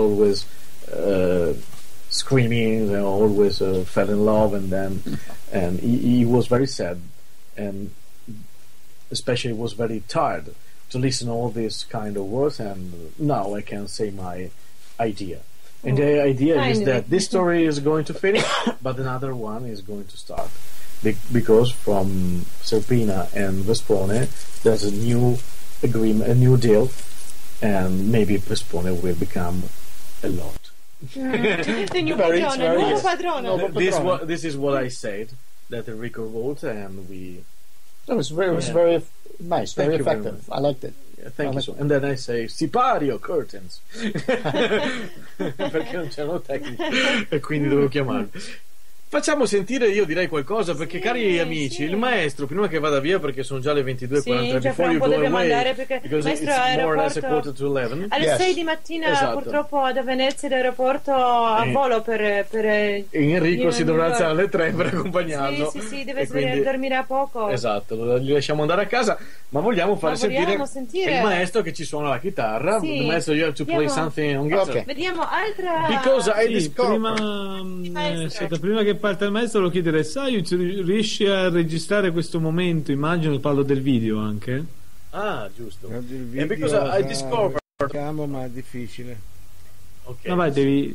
screaming, they always fell in love, and he was very sad, and especially was very tired to listen all these kind of words, and now I can say my idea. And the idea is that this story is going to finish, but another one is going to start. Because from Serpina and Vespone, there's a new agreement, a new deal, and maybe Vespone will become a lot. The new padrone, nuovo padrone. This is what I said, that Enrico wrote, and we... It was very nice, very effective. I liked it. Thank you so. And then I say sipario curtains perché non c'erano tecniche e quindi dovevo chiamarlo. Facciamo sentire, io direi qualcosa, perché cari amici, il maestro prima che vada via, perché sono già le 22:40, già fra un po' dobbiamo andare, perché il maestro aeroporto alle 6 di mattina, purtroppo da Venezia l'aeroporto a volo per Enrico si dovrà alzare alle 3 per accompagnarlo. Sì, deve dormire a poco. Esatto, gli lasciamo andare a casa, ma vogliamo fare sentire il maestro che ci suona la chitarra. Il maestro, you have to play something on guitar. Okay. Vediamo altra. Because prima che parte il maestro, lo chiederei: sai, riesci a registrare questo momento? Immagino, parlo del video anche. Ah, giusto. E because I discovered. Ma è difficile. Okay. No, vai, devi.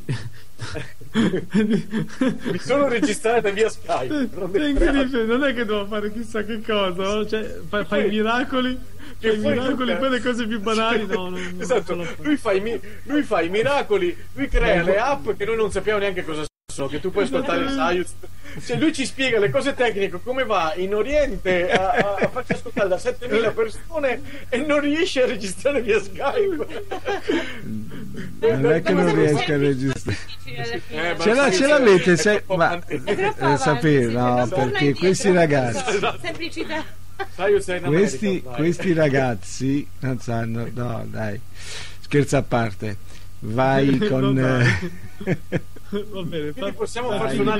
Mi sono registrato via Skype. Non è che devo fare chissà che cosa, no? Cioè, fai miracoli. Poi le cose più banali, esatto. Lui fa i miracoli, lui crea le app che noi non sappiamo neanche cosa sono, che tu puoi ascoltare il Sayuz. Cioè lui ci spiega le cose tecniche, come va in Oriente a farci ascoltare da 7.000 persone e non riesce a registrare via Skype. Non è che non riesca a registrare. Ce l'avete, sapere, no, perché questi ragazzi, semplicità. Questi ragazzi non sanno, no dai, scherzo a parte, vai con va bene, possiamo far suonare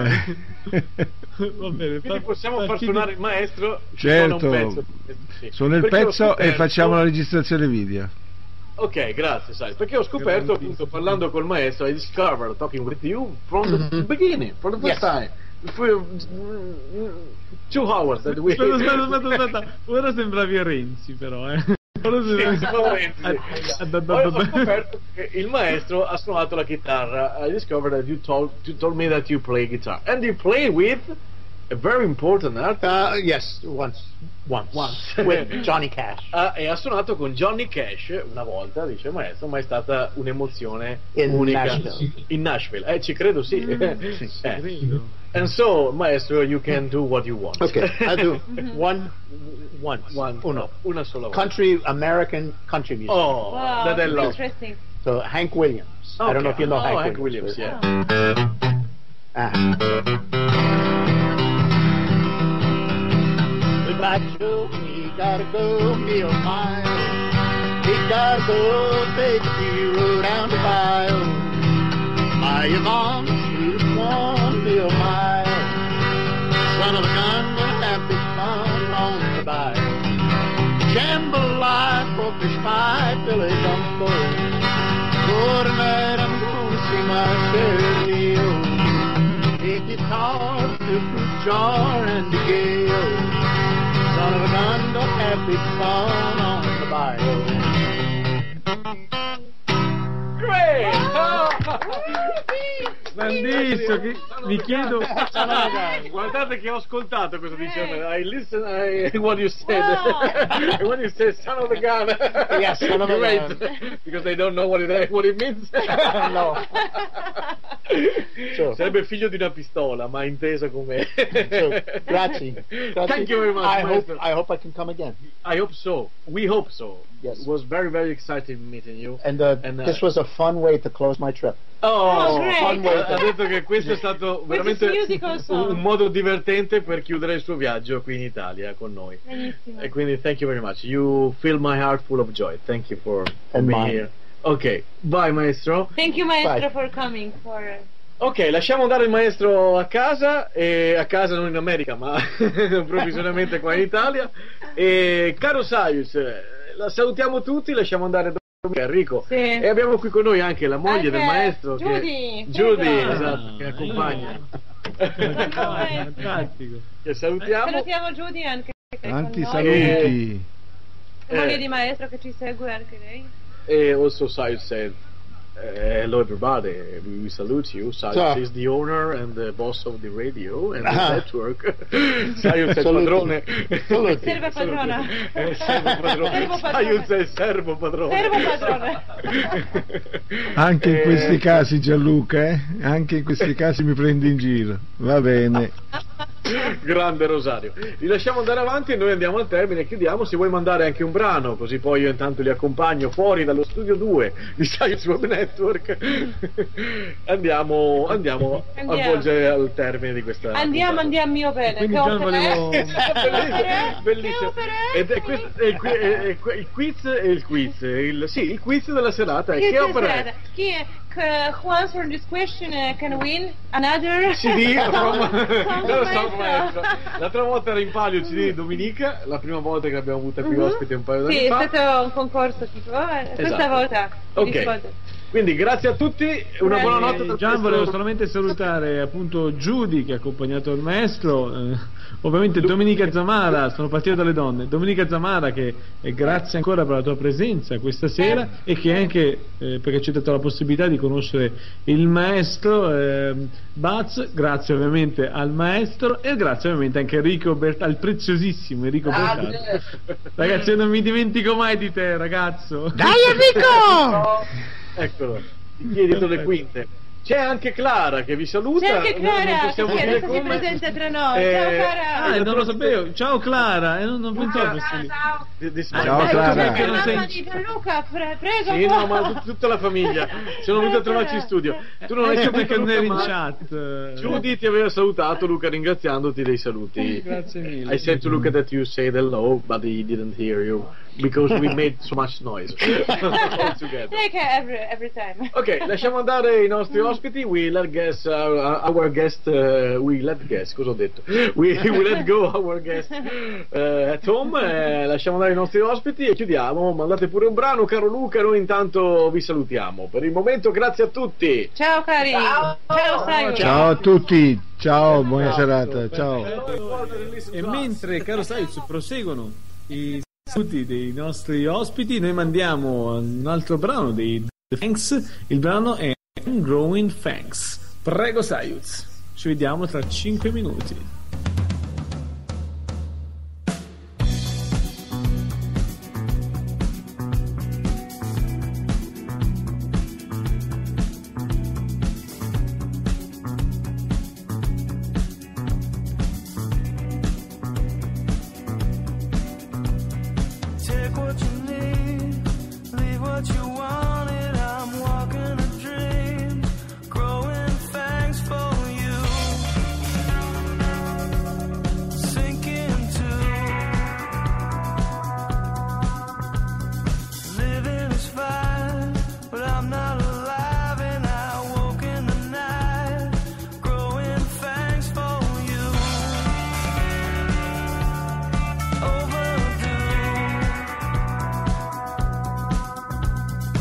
possiamo far suonare il maestro. Certo, suona il pezzo e facciamo la registrazione video. Ok, grazie, sai, perché ho scoperto, appunto, parlando col maestro, I discovered talking with you from the beginning, from the first time. For 2 hours that we... Aspetta, ora sembravi a Renzi, però, Ho scoperto che il maestro ha suonato la chitarra. I discovered that you told me that you play guitar, and you play with a very important artist. Yes, once with Johnny Cash. E ha suonato con Johnny Cash una volta, dice il maestro, ma è stata un'emozione unica in Nashville. Ci credo, sì. Credo. And so, maestro, you can do what you want. Okay, I'll do one. Una sola volta. American country music. Oh, wow, that I love. Interesting. So Hank Williams. Okay. I don't know if you know Hank Williams. Yeah. We gotta go Bill Miles. We gotta go take the hero down the bayou. My Yvonne, sweetest one, Bill Miles. Son of a gun, we'll have big fun on the bayou. Jambalaya, crawfish pie, Billy Gumbo. Oh, tonight I'm gonna see my Sherry Leo. A guitar, the fruit jar, and the gale. Son of a gun, don't have big fun on the bayou. Great! Grandissimo, mi chiedo. Guardate che ho ascoltato cosa diceva. I listen what you said. When you said son of a gun. Yes, son of a gun. Because they don't know what it means. No. Sure. Sarebbe figlio di una pistola, ma inteso come. Grazie. Thank you very much. I hope I can come again. I hope so. We hope so. Yes. It was very, very exciting meeting you. And this was a fun way to close my trip. Fun way. Ha detto che questo è stato veramente un modo divertente per chiudere il suo viaggio qui in Italia con noi. Benissimo. E quindi thank you very much. You fill my heart full of joy. Thank you for being here. Ok, bye maestro. Thank you, maestro, for coming. Ok, lasciamo andare il maestro a casa non in America, ma provvisoriamente qua in Italia. E caro Sayus, la salutiamo tutti, lasciamo andare Enrico. Sì. E abbiamo qui con noi anche la moglie del maestro, Judy, esatto, che accompagna. Fantastico. Che salutiamo. Salutiamo Judy anche. Tanti saluti. La moglie di maestro che ci segue anche lei. E also Sayus said, hello everybody, we salute you. Sayus is the owner and the boss of the radio and the network. Sayus è il padrone. Serva padrona. Sayus è il servo padrone. Anche in questi casi, Gianluca, anche in questi casi mi prendi in giro. Va bene. Grande Rosario. Li lasciamo andare avanti e noi andiamo al termine, chiudiamo. Se vuoi mandare anche un brano, così poi io intanto li accompagno fuori dallo studio 2 di Sayus Web Network. andiamo a volgere al termine di questa andiamo mio bene. Quindi già volevo... bellissimo. Ed è questo il quiz il quiz della serata. Che opera è? Chi è? Who answered this question can win another CD l'altra volta era in palio il CD di Dominica, la prima volta che abbiamo avuto qui ospite un paio d'anni fa. È stato un concorso tipo questa volta. Ok, quindi grazie a tutti, una buona notte. Gian, volevo solamente salutare appunto Judy che ha accompagnato il maestro, ovviamente Domenica Zamara, sono partito dalle donne, Domenica Zamara che grazie ancora per la tua presenza questa sera e che anche perché ci ha dato la possibilità di conoscere il maestro Baz, grazie ovviamente al maestro e grazie ovviamente anche al preziosissimo Enrico Bertato. Ragazzi, io non mi dimentico mai di te, ragazzo. Dai Enrico! Eccolo, dietro le quinte. C'è anche Clara che vi saluta. C'è anche Clara non possiamo che dire adesso si come. presenta tra noi. Ciao Clara. Non lo sapevo. Ciao Clara, non pensavo fosse lì. Ciao Clara. Che mamma di Gianluca, prego. Sì, no, ma tutta la famiglia. Sono venuti a trovarci in studio. Tu non hai perché capito non eri in ma chat. Judy ti aveva salutato, Luca, ringraziandoti dei saluti. Grazie mille. I said to Luca that you said hello, but he didn't hear you because we made so much noise. All together. Like every time. Ok, lasciamo andare i nostri ospiti. We let guess our guest. We let guess. Cosa ho detto? We let go our guest at home. Lasciamo andare i nostri ospiti e chiudiamo. Mandate pure un brano, caro Luca. Noi intanto vi salutiamo. Per il momento, grazie a tutti. Ciao cari. Ciao Sayus. Ciao a tutti. Ciao, buona serata. Ciao. E mentre, caro Sayus, proseguono i saluti dei nostri ospiti, noi mandiamo un altro brano dei The Fangs. Il brano è Growing Fangs. Prego Sayus, ci vediamo tra 5 minuti. Take what you need, leave what you wanted. I'm walking a dream, growing fangs for you. Sinking to living is fine, but I'm not alive, and I woke in the night, growing fangs for you. Overdue.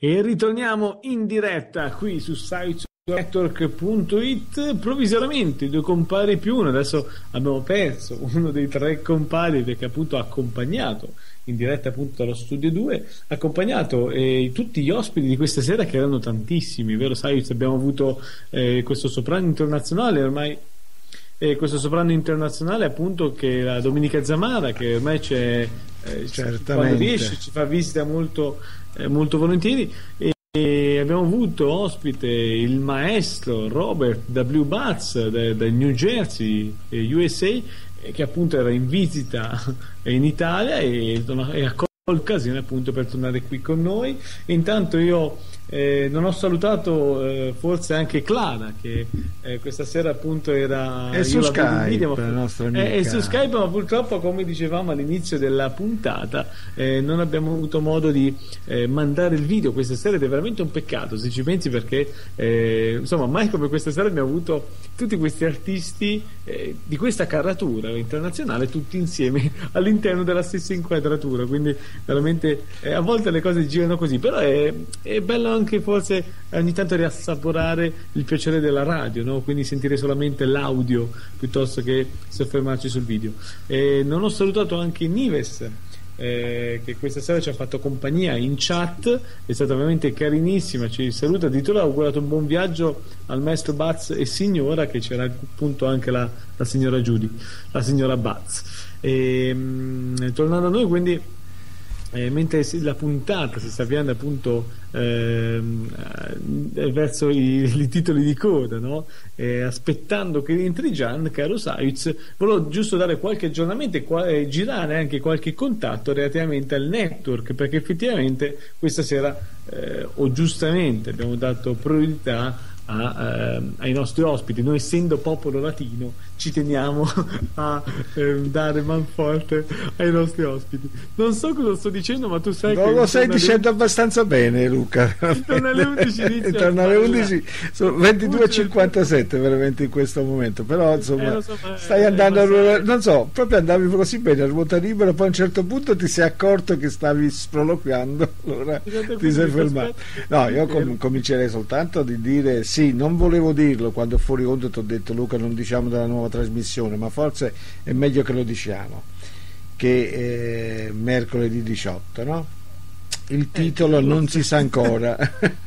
E ritorniamo in diretta qui su SciSubNetwork.it. Provvisoriamente 2 compari più uno. Adesso abbiamo perso uno dei 3 compari perché appunto ha accompagnato in diretta appunto dallo studio 2, accompagnato tutti gli ospiti di questa sera, che erano tantissimi, vero Saiz? Abbiamo avuto questo soprano internazionale ormai. Questo soprano internazionale appunto, che è la Domenica Zamara, che ormai c'è quando riesce ci fa visita molto volentieri, e abbiamo avuto ospite il maestro Robert W. Butz da New Jersey, USA, che appunto era in visita in Italia e ha colto l'occasione appunto per tornare qui con noi. E intanto io non ho salutato forse anche Clara, che questa sera appunto era su Skype, video, la nostra amica. È su Skype, ma purtroppo, come dicevamo all'inizio della puntata, non abbiamo avuto modo di mandare il video questa sera, ed è veramente un peccato se ci pensi, perché insomma mai come questa sera abbiamo avuto tutti questi artisti di questa caratura internazionale tutti insieme all'interno della stessa inquadratura, quindi veramente a volte le cose girano così, però è bello anche forse ogni tanto riassaporare il piacere della radio, no? Quindi sentire solamente l'audio piuttosto che soffermarci sul video. Non ho salutato anche Nives, che questa sera ci ha fatto compagnia in chat, è stata veramente carinissima, ci saluta, addirittura ha augurato un buon viaggio al maestro Butz e signora, che c'era appunto anche la signora Judy, la signora Butz. Tornando a noi, quindi mentre la puntata si sta avviando appunto verso i titoli di coda, no? Aspettando che rientri Gian, caro Saiz, volevo giusto dare qualche aggiornamento e girare anche qualche contatto relativamente al network, perché effettivamente questa sera o giustamente abbiamo dato priorità ai nostri ospiti. Noi, essendo popolo latino, ci teniamo a dare manforte ai nostri ospiti. Non so cosa sto dicendo, ma tu sai che lo stai dicendo abbastanza bene, Luca. Intorno alle 11 intorno alle 11 sono 22:57 veramente in questo momento, però insomma stai andando non so, proprio andavi così bene a ruota libera, poi a un certo punto ti sei accorto che stavi sproloquiando, allora ti sei fermato. No, io comincerei soltanto di dire sì, non volevo dirlo quando fuori onda ti ho detto Luca non diciamo della nuova trasmissione, ma forse è meglio che lo diciamo, che mercoledì 18, no? Il titolo non si sa ancora.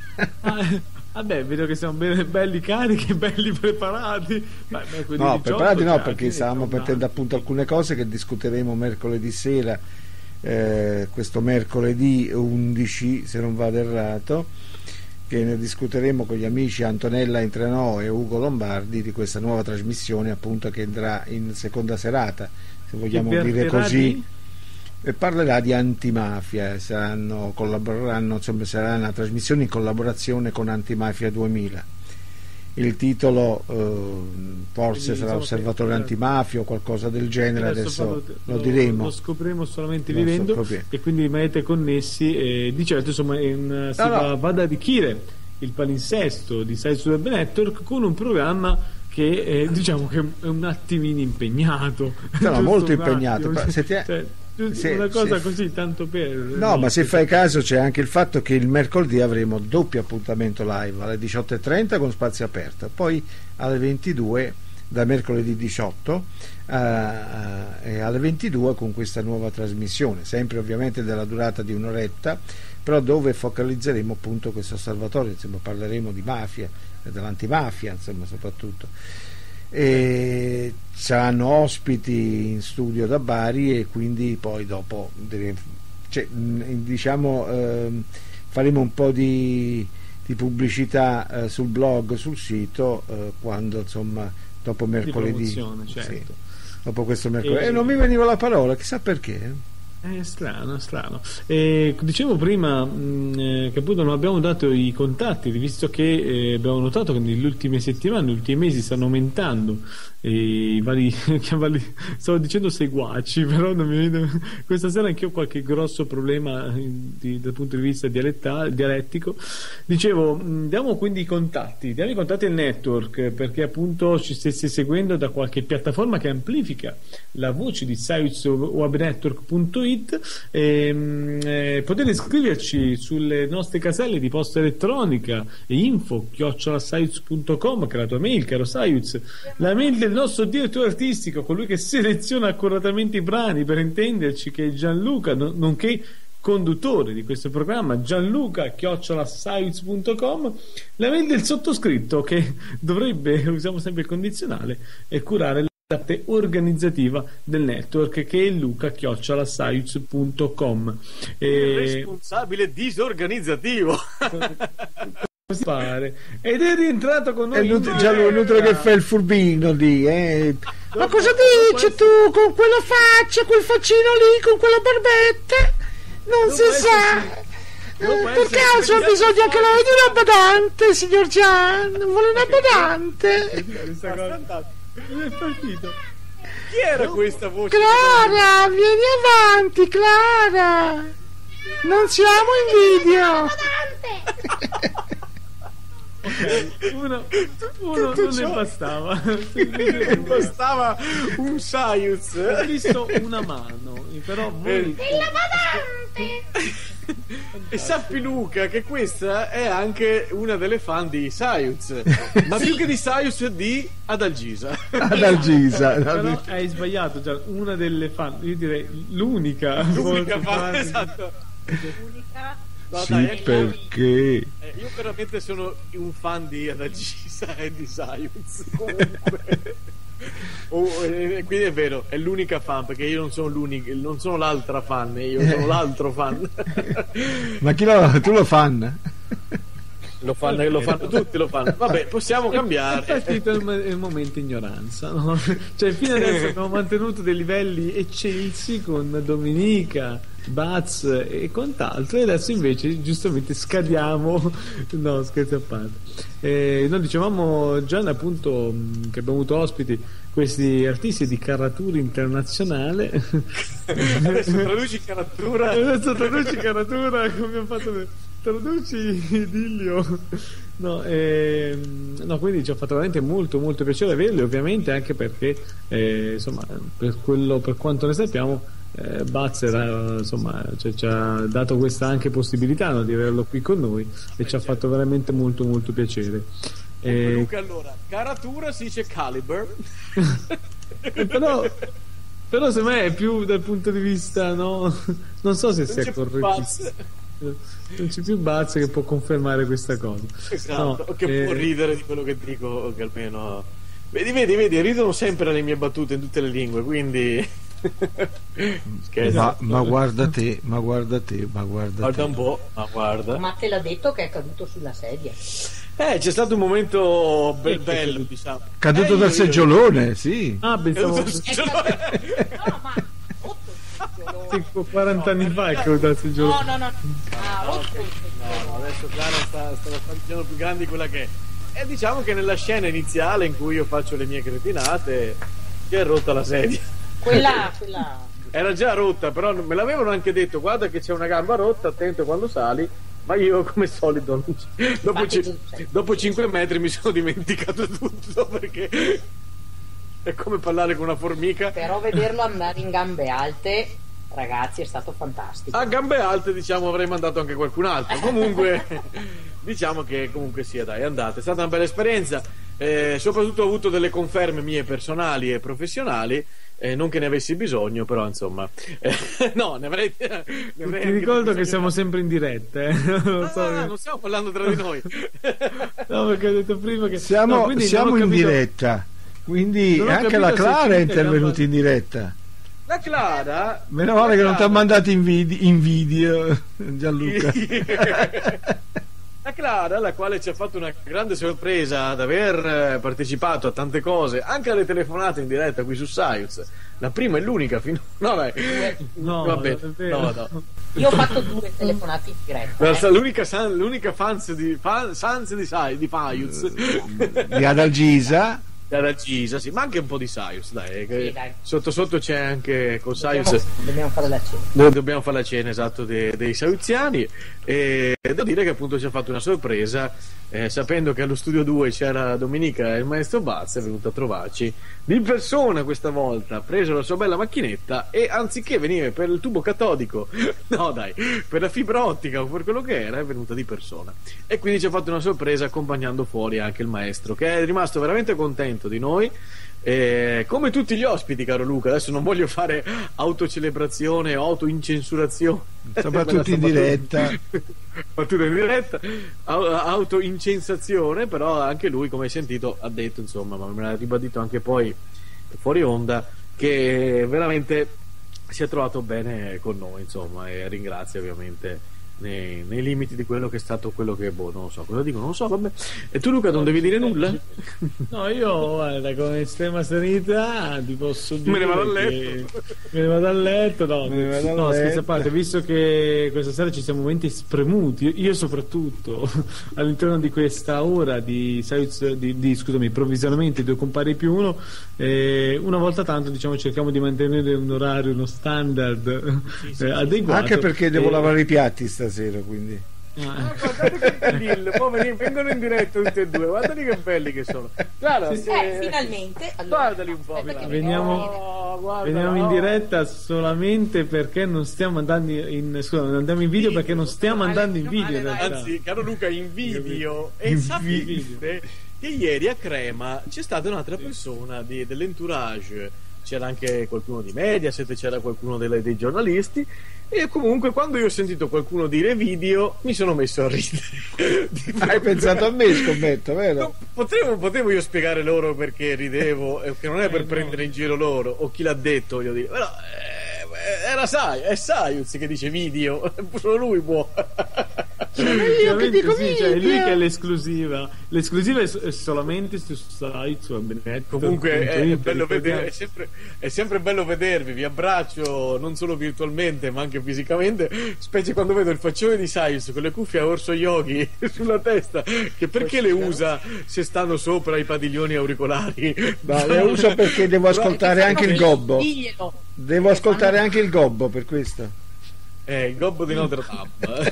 Vabbè, vedo che siamo belli carichi, belli preparati. No, preparati no, perché stavamo partendo appunto alcune cose che discuteremo mercoledì sera, questo mercoledì 11 se non vado errato, che ne discuteremo con gli amici Antonella Intrenò e Ugo Lombardi di questa nuova trasmissione appunto che andrà in seconda serata, se vogliamo dire così, e parlerà di antimafia. Collaboreranno, insomma, sarà una trasmissione in collaborazione con Antimafia 2000. Il titolo forse sarà Osservatore Antimafia o qualcosa del genere, adesso lo diremo, lo scopriremo solamente vivendo, e quindi rimanete connessi. Di certo insomma va ad arricchire il palinsesto di SciSub Network con un programma che diciamo che è un attimino impegnato, molto impegnato. Una cosa così tanto per ma se fai caso c'è anche il fatto che il mercoledì avremo doppio appuntamento live alle 18:30 con spazio aperto, poi alle 22 da mercoledì 18 e alle 22 con questa nuova trasmissione, sempre ovviamente della durata di un'oretta, però dove focalizzeremo appunto questo osservatorio, insomma parleremo di mafia e dell'antimafia, insomma soprattutto. E saranno ospiti in studio da Bari, e quindi poi dopo faremo un po' di pubblicità sul blog, sul sito, quando insomma dopo mercoledì, certo. Sì, dopo questo mercoledì, non mi veniva la parola, chissà perché. È strano. Dicevo prima che appunto non abbiamo dato i contatti, visto che abbiamo notato che nelle ultime settimane, negli ultimi mesi stanno aumentando i vari stavo dicendo seguaci, però non mi viene. Questa sera anch'io ho qualche grosso problema dal punto di vista dialettico. Dicevo, diamo quindi i contatti al network, perché appunto ci stesse seguendo da qualche piattaforma che amplifica la voce di SciSubNetwork.it, www.saiuz.it. Potete iscriverci sulle nostre caselle di posta elettronica info@saiuz.com, che è la tua mail, caro Saiuz, la mail del nostro direttore artistico, colui che seleziona accuratamente i brani, per intenderci, che è Gianluca, nonché conduttore di questo programma, Gianluca@saiuz.com, la mail del sottoscritto, che dovrebbe, usiamo sempre il condizionale, e curare la parte organizzativa del network, che è luca@saiuz.com. Il responsabile disorganizzativo. Pare. Ed è rientrato con noi già l'utile che fa il furbino lì, ma cosa dici tu con quella faccia, quel faccino lì, con quella barbetta? Non si sa. Per caso ha bisogno anche lei di una badante, signor Gian? Vuole una badante? È partito. Chi era questa voce? Clara, vieni avanti, Clara. Non siamo in video. Uno non ne bastava. Bastava un Saiuz. Ho visto una mano, però voi... E sappi, Luca, che questa è anche una delle fan di Saiuz, ma più che di Saiuz, di Adalgisa. Però hai sbagliato, già, una delle fan, io direi l'unica fan, esatto. L'unica. No, sì, dai, perché io veramente sono un fan di Adalgisa e di Saiuz. Comunque. Quindi è vero, è l'unica fan, perché io non sono l'unica, non sono l'altra fan, io sono l'altro fan. Ma tu lo fan? Lo fanno tutti, lo fanno. Vabbè, possiamo cambiare. È partito il momento ignoranza, no? Cioè, fino adesso abbiamo mantenuto dei livelli eccelsi con Dominica, Baz e quant'altro, e adesso invece giustamente scadiamo. No, scherzi a parte. Noi dicevamo già, appunto, che abbiamo avuto ospiti questi artisti di caratura internazionale. Adesso traduci caratura. Come abbiamo fatto. Traduci Dilio. No, quindi ci ha fatto veramente molto molto piacere averli, ovviamente, anche perché insomma, per quanto ne sappiamo, Baz insomma, ci ha dato questa anche possibilità, no, di averlo qui con noi, e ci ha fatto veramente molto molto piacere. Luca, allora, caratura si dice caliber. però secondo me è più dal punto di vista, no, non so se sia corretto. Non c'è più Baz che può confermare questa cosa. Esatto, no, che può ridere di quello che dico, che almeno vedi, ridono sempre le mie battute in tutte le lingue, quindi ma guarda te. Guarda un po', ma guarda. Ma te l'ha detto che è caduto sulla sedia? C'è stato un momento bello, diciamo. Caduto dal seggiolone, sì. Pensavo. No, ma 40 anni fa è caduto dal seggiolone. No. Adesso Clara sta dicendo più grande di quella che è. E diciamo che nella scena iniziale in cui io faccio le mie cretinate, si è rotta la sedia. Quella era già rotta, però me l'avevano anche detto: guarda che c'è una gamba rotta, attento quando sali. Ma io, come solito, dopo 5 metri mi sono dimenticato tutto, perché è come parlare con una formica. Però vederlo andare in gambe alte, ragazzi, è stato fantastico. A gambe alte, diciamo, avrei mandato anche qualcun altro. Comunque diciamo che comunque sia, dai, andate, è stata una bella esperienza. Soprattutto ho avuto delle conferme mie personali e professionali, non che ne avessi bisogno, però insomma no, ne avrei ti ricordo che siamo sempre in diretta, non stiamo parlando tra di noi. No, perché ho detto prima che siamo in diretta, quindi anche la Clara è intervenuta in diretta. La Clara, meno male che non ti ha mandato in video Gianluca. La Clara, la quale ci ha fatto una grande sorpresa ad aver partecipato a tante cose, anche alle telefonate in diretta qui su Saiuz, la prima e l'unica fino... No. Io ho fatto 2 telefonate in diretta. L'unica fans di Saiuz, di Adalgisa. Sì, ma anche un po' di Saiuz, dai, sì, dai. Sotto c'è anche con Saiuz. Dobbiamo fare la cena. Dobbiamo fare la cena, esatto, dei Saiuziani. E devo dire che appunto ci ha fatto una sorpresa sapendo che allo studio 2 c'era Domenica e il maestro Bazz, è venuto a trovarci di persona questa volta, ha preso la sua bella macchinetta e anziché venire per il tubo catodico, no dai, per la fibra ottica o per quello che era, è venuta di persona e quindi ci ha fatto una sorpresa accompagnando fuori anche il maestro, che è rimasto veramente contento di noi. Come tutti gli ospiti, caro Luca, adesso non voglio fare autocelebrazione o autoincensurazione, soprattutto in diretta, autoincensazione, però anche lui, come hai sentito, ha detto, insomma, ma me l'ha ribadito anche poi fuori onda, che veramente si è trovato bene con noi, insomma, e ringrazia ovviamente nei limiti di quello che è stato, quello che non lo so, cosa dico, non lo so, vabbè. E tu, Luca, non devi dire nulla? No, io guarda, con estrema serenità ti posso dire me ne vado a letto. Me ne vado a letto, no, scherzo a parte, visto che questa sera ci siamo momenti spremuti, io soprattutto all'interno di questa ora di scusami, provvisionamenti due compari più uno, una volta tanto, diciamo, cerchiamo di mantenere un orario, uno standard adeguato, anche perché devo lavare i piatti stasera, quindi guardate che belli, poi vengono in diretta tutti e due, guardali che belli che sono. Clara, finalmente guardali un po', veniamo in diretta solamente perché non stiamo andando non andiamo in video perché non stiamo andando in video in realtà. Anzi, caro Luca, in video, e sapete che ieri a Crema c'è stata un'altra persona dell'entourage, c'era anche qualcuno di Mediaset, c'era qualcuno dei giornalisti, e comunque quando io ho sentito qualcuno dire video mi sono messo a ridere. Hai pensato a me, scommetto, vero? No, potevo io spiegare loro perché ridevo, che non è per prendere in giro loro o chi l'ha detto, voglio dire, però è Sayuz che dice video, solo lui può. Io che dico sì, cioè, lui che è l'esclusiva è solamente su Sayuz. Comunque è bello vedere, è sempre bello vedervi, vi abbraccio non solo virtualmente ma anche fisicamente, specie quando vedo il faccione di Sayuz con le cuffie a orso yogi sulla testa, che perché le usa se stanno sopra i padiglioni auricolari? No, le uso perché devo ascoltare anche il gobbo. Devo ascoltare anche il gobbo, per questo. Il gobbo di Notre Dame.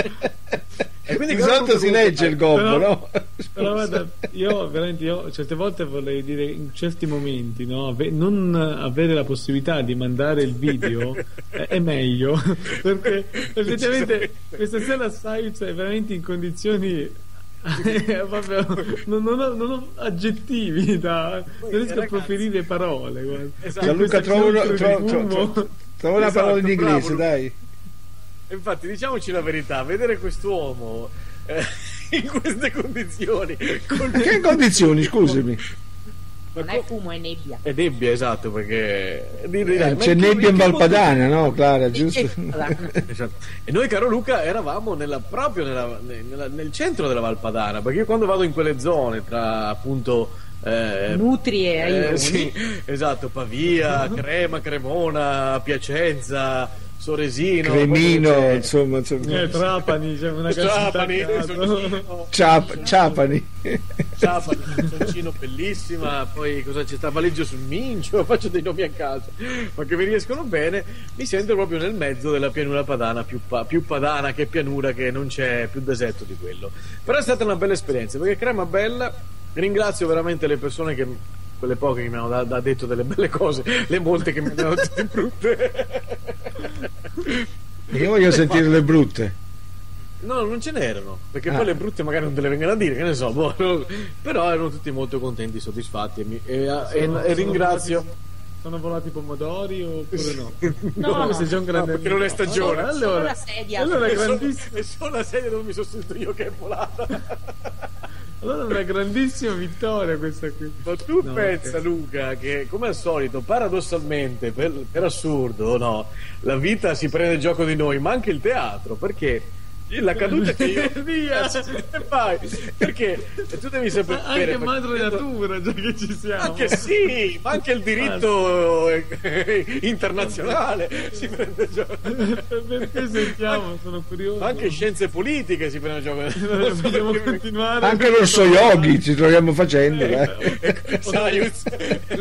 E quindi di solito si legge il gobbo, però, no? Però guarda, io certe volte vorrei dire, in certi momenti, no, non avere la possibilità di mandare il video è meglio, perché effettivamente questa sera Sayuz è veramente in condizioni proprio, non ho aggettivi non riesco a proferire parole, guarda. Esatto. Gianluca, trova una parola in inglese, dai. Infatti, diciamoci la verità, vedere quest'uomo in queste condizioni. Che condizioni, scusami? Non è fumo, è nebbia. È nebbia, esatto, perché c'è nebbia in Valpadana, no, Clara, giusto? Esatto. E noi, caro Luca, eravamo proprio nel centro della Valpadana, perché io quando vado in quelle zone tra appunto Nutri e Aioni, sì, esatto, Pavia, Crema, Cremona, Piacenza, Soresino, Cremino, insomma Trapani, c'è una Trapani, Ciapani, Soncino bellissima, poi cosa c'è sta Valeggio sul Mincio, faccio dei nomi a caso ma che mi riescono bene. Mi sento proprio nel mezzo della pianura padana, più padana che pianura, che non c'è più deserto di quello. Però è stata una bella esperienza, perché Crema bella. Ringrazio veramente le persone quelle poche che mi hanno detto delle belle cose, le molte che mi hanno detto brutte. Io voglio sentire le brutte. No, non ce n'erano, perché poi le brutte magari non te le vengono a dire, che ne so, però erano tutti molto contenti, soddisfatti e ringrazio. Sono volati i pomodori oppure no? No, questo è già un grande, perché non è stagione. Allora la sedia. Allora è è solo la sedia dove mi sono seduto io che è volata. Allora è una grandissima vittoria questa qui. Ma tu pensa, Luca, che come al solito, paradossalmente, per assurdo, no, la vita si prende gioco di noi, ma anche il teatro, perché la caduta che io fai, perché tu devi sapere anche madre natura, già che ci siamo, anche sì, ma anche il diritto internazionale si prende gioco. Perché sentiamo, sono curioso. Anche scienze politiche si prende gioco. Dobbiamo continuare. Anche l'orso yogi ci troviamo facendo.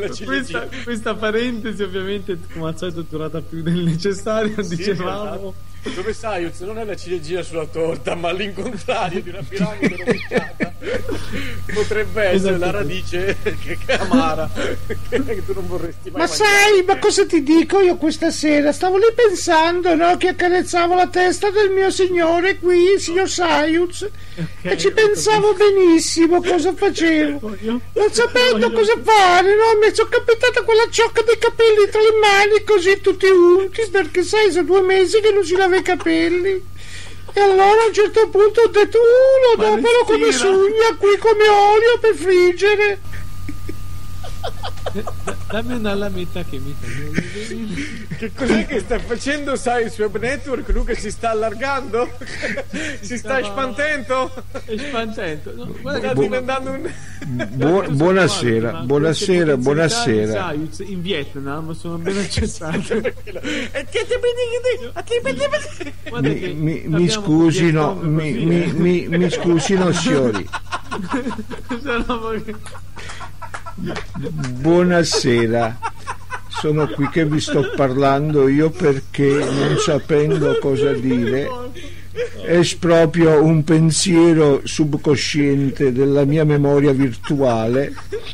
Questa parentesi ovviamente come al solito è durata più del necessario, dicevamo. Esatto. dove Sayuz non è la ciliegina sulla torta, ma all'incontrario di una piramide rovesciata potrebbe essere la radice che amara, che tu non vorresti mai Ma mangiare. sai, ma cosa ti dico io questa sera? Stavo lì pensando, no, che accarezzavo la testa del mio signore qui, il signor Sayuz, e ci pensavo benissimo cosa facevo. Non sapendo cosa fare, no? Mi sono capitata quella ciocca dei capelli tra le mani, così tutti unti, perché sai, sono 2 mesi che non si lava i capelli. E allora a un certo punto ho detto, lo dopolo come sugna qui come olio per friggere. Dammi una lametta che mi fa. Che cos'è che sta facendo Science Web Network? Luca si sta allargando? Si sta espandendo? No, guarda che diventando un... Buonasera. In Vietnam sono ben accettato. Mi scusino, mi scusino, signori. Buonasera, sono qui che vi sto parlando io perché non sapendo cosa dire esproprio un pensiero subconsciente della mia memoria virtuale,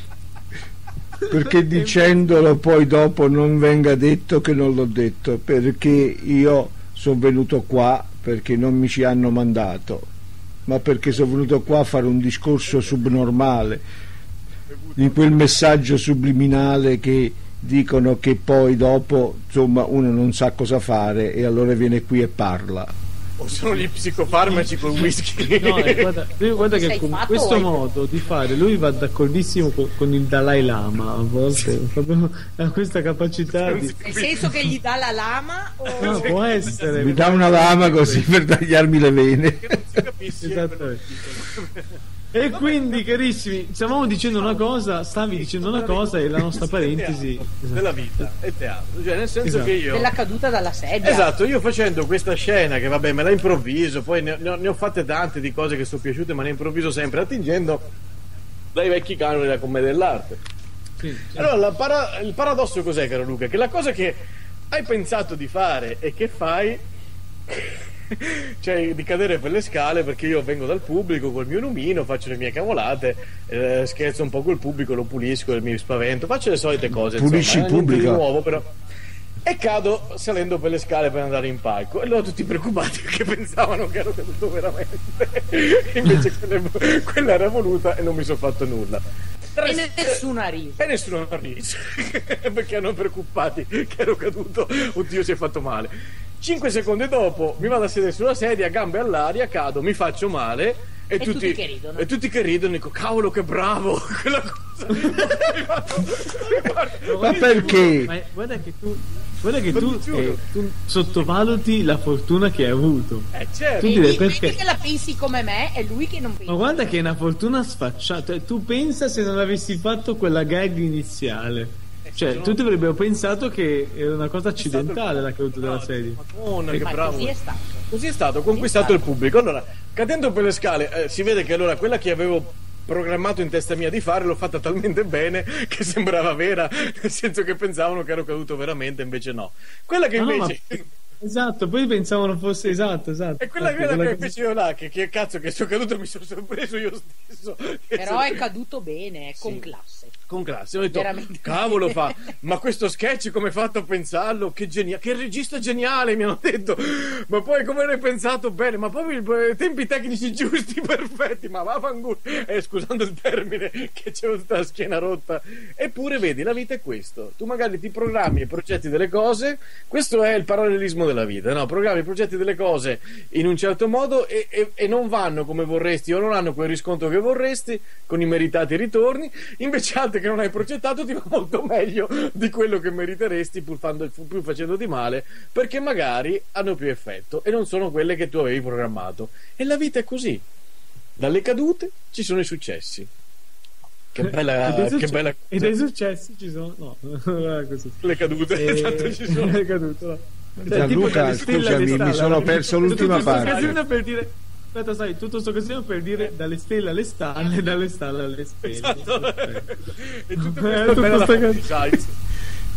perché dicendolo poi dopo non venga detto che non l'ho detto, perché io sono venuto qua perché non mi ci hanno mandato, ma perché sono venuto qua a fare un discorso subnormale, in quel messaggio subliminale che dicono che poi dopo insomma uno non sa cosa fare e allora viene qui e parla. O sono gli psicofarmaci col whisky. No, guarda che con questo modo di fare lui va d'accordissimo con il Dalai Lama a volte, proprio ha questa capacità di... Nel senso che gli dà la lama o... No, può essere. Mi dà una lama così per tagliarmi le vene. Che non si capisce. Esattamente. E quindi, carissimi, stavamo dicendo una cosa, stavi dicendo una cosa e la nostra parentesi della vita è teatro, cioè nel senso che io della caduta dalla sedia. Esatto, io facendo questa scena che vabbè me la improvviso, poi ne ho fatte tante di cose che sono piaciute, ma ne improvviso sempre attingendo dai vecchi canoni della commedia dell'arte. Sì. Allora il paradosso cos'è, caro Luca? Che la cosa che hai pensato di fare e che fai cioè di cadere per le scale, perché io vengo dal pubblico col mio lumino, faccio le mie cavolate, scherzo un po' col pubblico, lo pulisco, mi spavento, faccio le solite cose, pulisci il pubblico di nuovo, però, e cado salendo per le scale per andare in palco, e loro tutti preoccupati perché pensavano che ero caduto veramente invece quella era voluta e non mi sono fatto nulla. E nessuno ha riso. Perché erano preoccupati che ero caduto, oddio si è fatto male. 5 secondi dopo mi vado a sedere sulla sedia, gambe all'aria, cado, mi faccio male e tutti che ridono, dico cavolo che bravo quella cosa. Ma perché? Ma guarda che tu sottovaluti la fortuna che hai avuto. Certo. Tu direi perché che la pensi come me è lui che non pensa. Ma guarda che è una fortuna sfacciata. Tu pensa se non avessi fatto quella gag iniziale. Cioè, tutti avrebbero pensato che era una cosa accidentale la caduta della sedia. Madonna, che bravo. Così è stato. Ho conquistato il pubblico. Allora, cadendo per le scale, si vede che allora quella che avevo programmato in testa mia di fare l'ho fatta talmente bene che sembrava vera, nel senso che pensavano che ero caduto veramente, invece no. Quella che invece... Esatto, poi pensavano fosse esatto. E quella che fece io là, che cazzo che sono caduto, mi sono sorpreso io stesso. Però è caduto bene, con classe. Con classe, ho detto, cavolo fa, ma questo sketch come hai fatto a pensarlo? Che geniale, che regista geniale, mi hanno detto, ma poi come l'hai pensato bene, ma poi i tempi tecnici giusti, perfetti, ma vaffanculo, scusando il termine, che c'è tutta la schiena rotta. Eppure vedi, la vita è questo, tu magari ti programmi e progetti delle cose, questo è il parallelismo della vita, no? Programmi e progetti delle cose in un certo modo e non vanno come vorresti o non hanno quel riscontro che vorresti con i meritati ritorni, invece altre che non hai progettato ti va molto meglio di quello che meriteresti pur facendoti male, perché magari hanno più effetto e non sono quelle che tu avevi programmato. E la vita è così, dalle cadute ci sono i successi. Che bella e dai successi ci sono così. Le cadute tanto ci sono le cadute, no. Gianluca, scusami, mi sono perso l'ultima parte. Per dire, aspetta, sai, tutto sto casino per dire dalle stelle alle stalle, dalle stalle alle stelle. Esatto. E tutto questo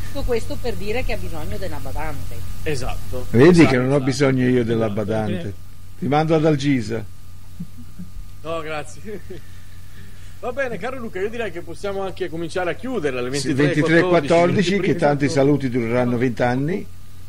Tutto questo per dire che ha bisogno della badante. Esatto. Vedi che non ho bisogno io della badante. Ti mando ad Algisa. No, grazie. Va bene, caro Luca, io direi che possiamo anche cominciare a chiudere alle 23:14, che tanti saluti dureranno 20 anni.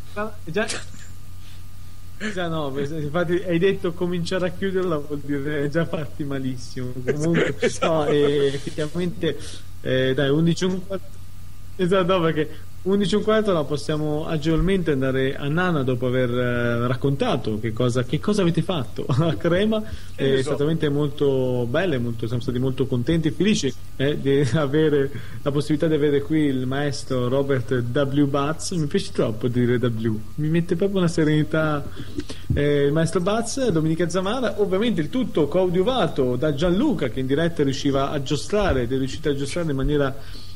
Già no, infatti hai detto cominciare a chiuderla, vuol dire già fatti malissimo. Comunque, no, effettivamente dai 11:15. Esatto, no, perché 11:15 la possiamo agevolmente andare a Nana dopo aver raccontato che cosa avete fatto a Crema. È stata veramente molto bella, siamo stati molto contenti e felici di avere la possibilità di avere qui il maestro Robert W. Batz. Mi piace troppo dire W, mi mette proprio una serenità. Il maestro Batz, Domenica Zamara, ovviamente il tutto coadiuvato da Gianluca, che in diretta riusciva a giostrare ed è riuscito a giostrare in maniera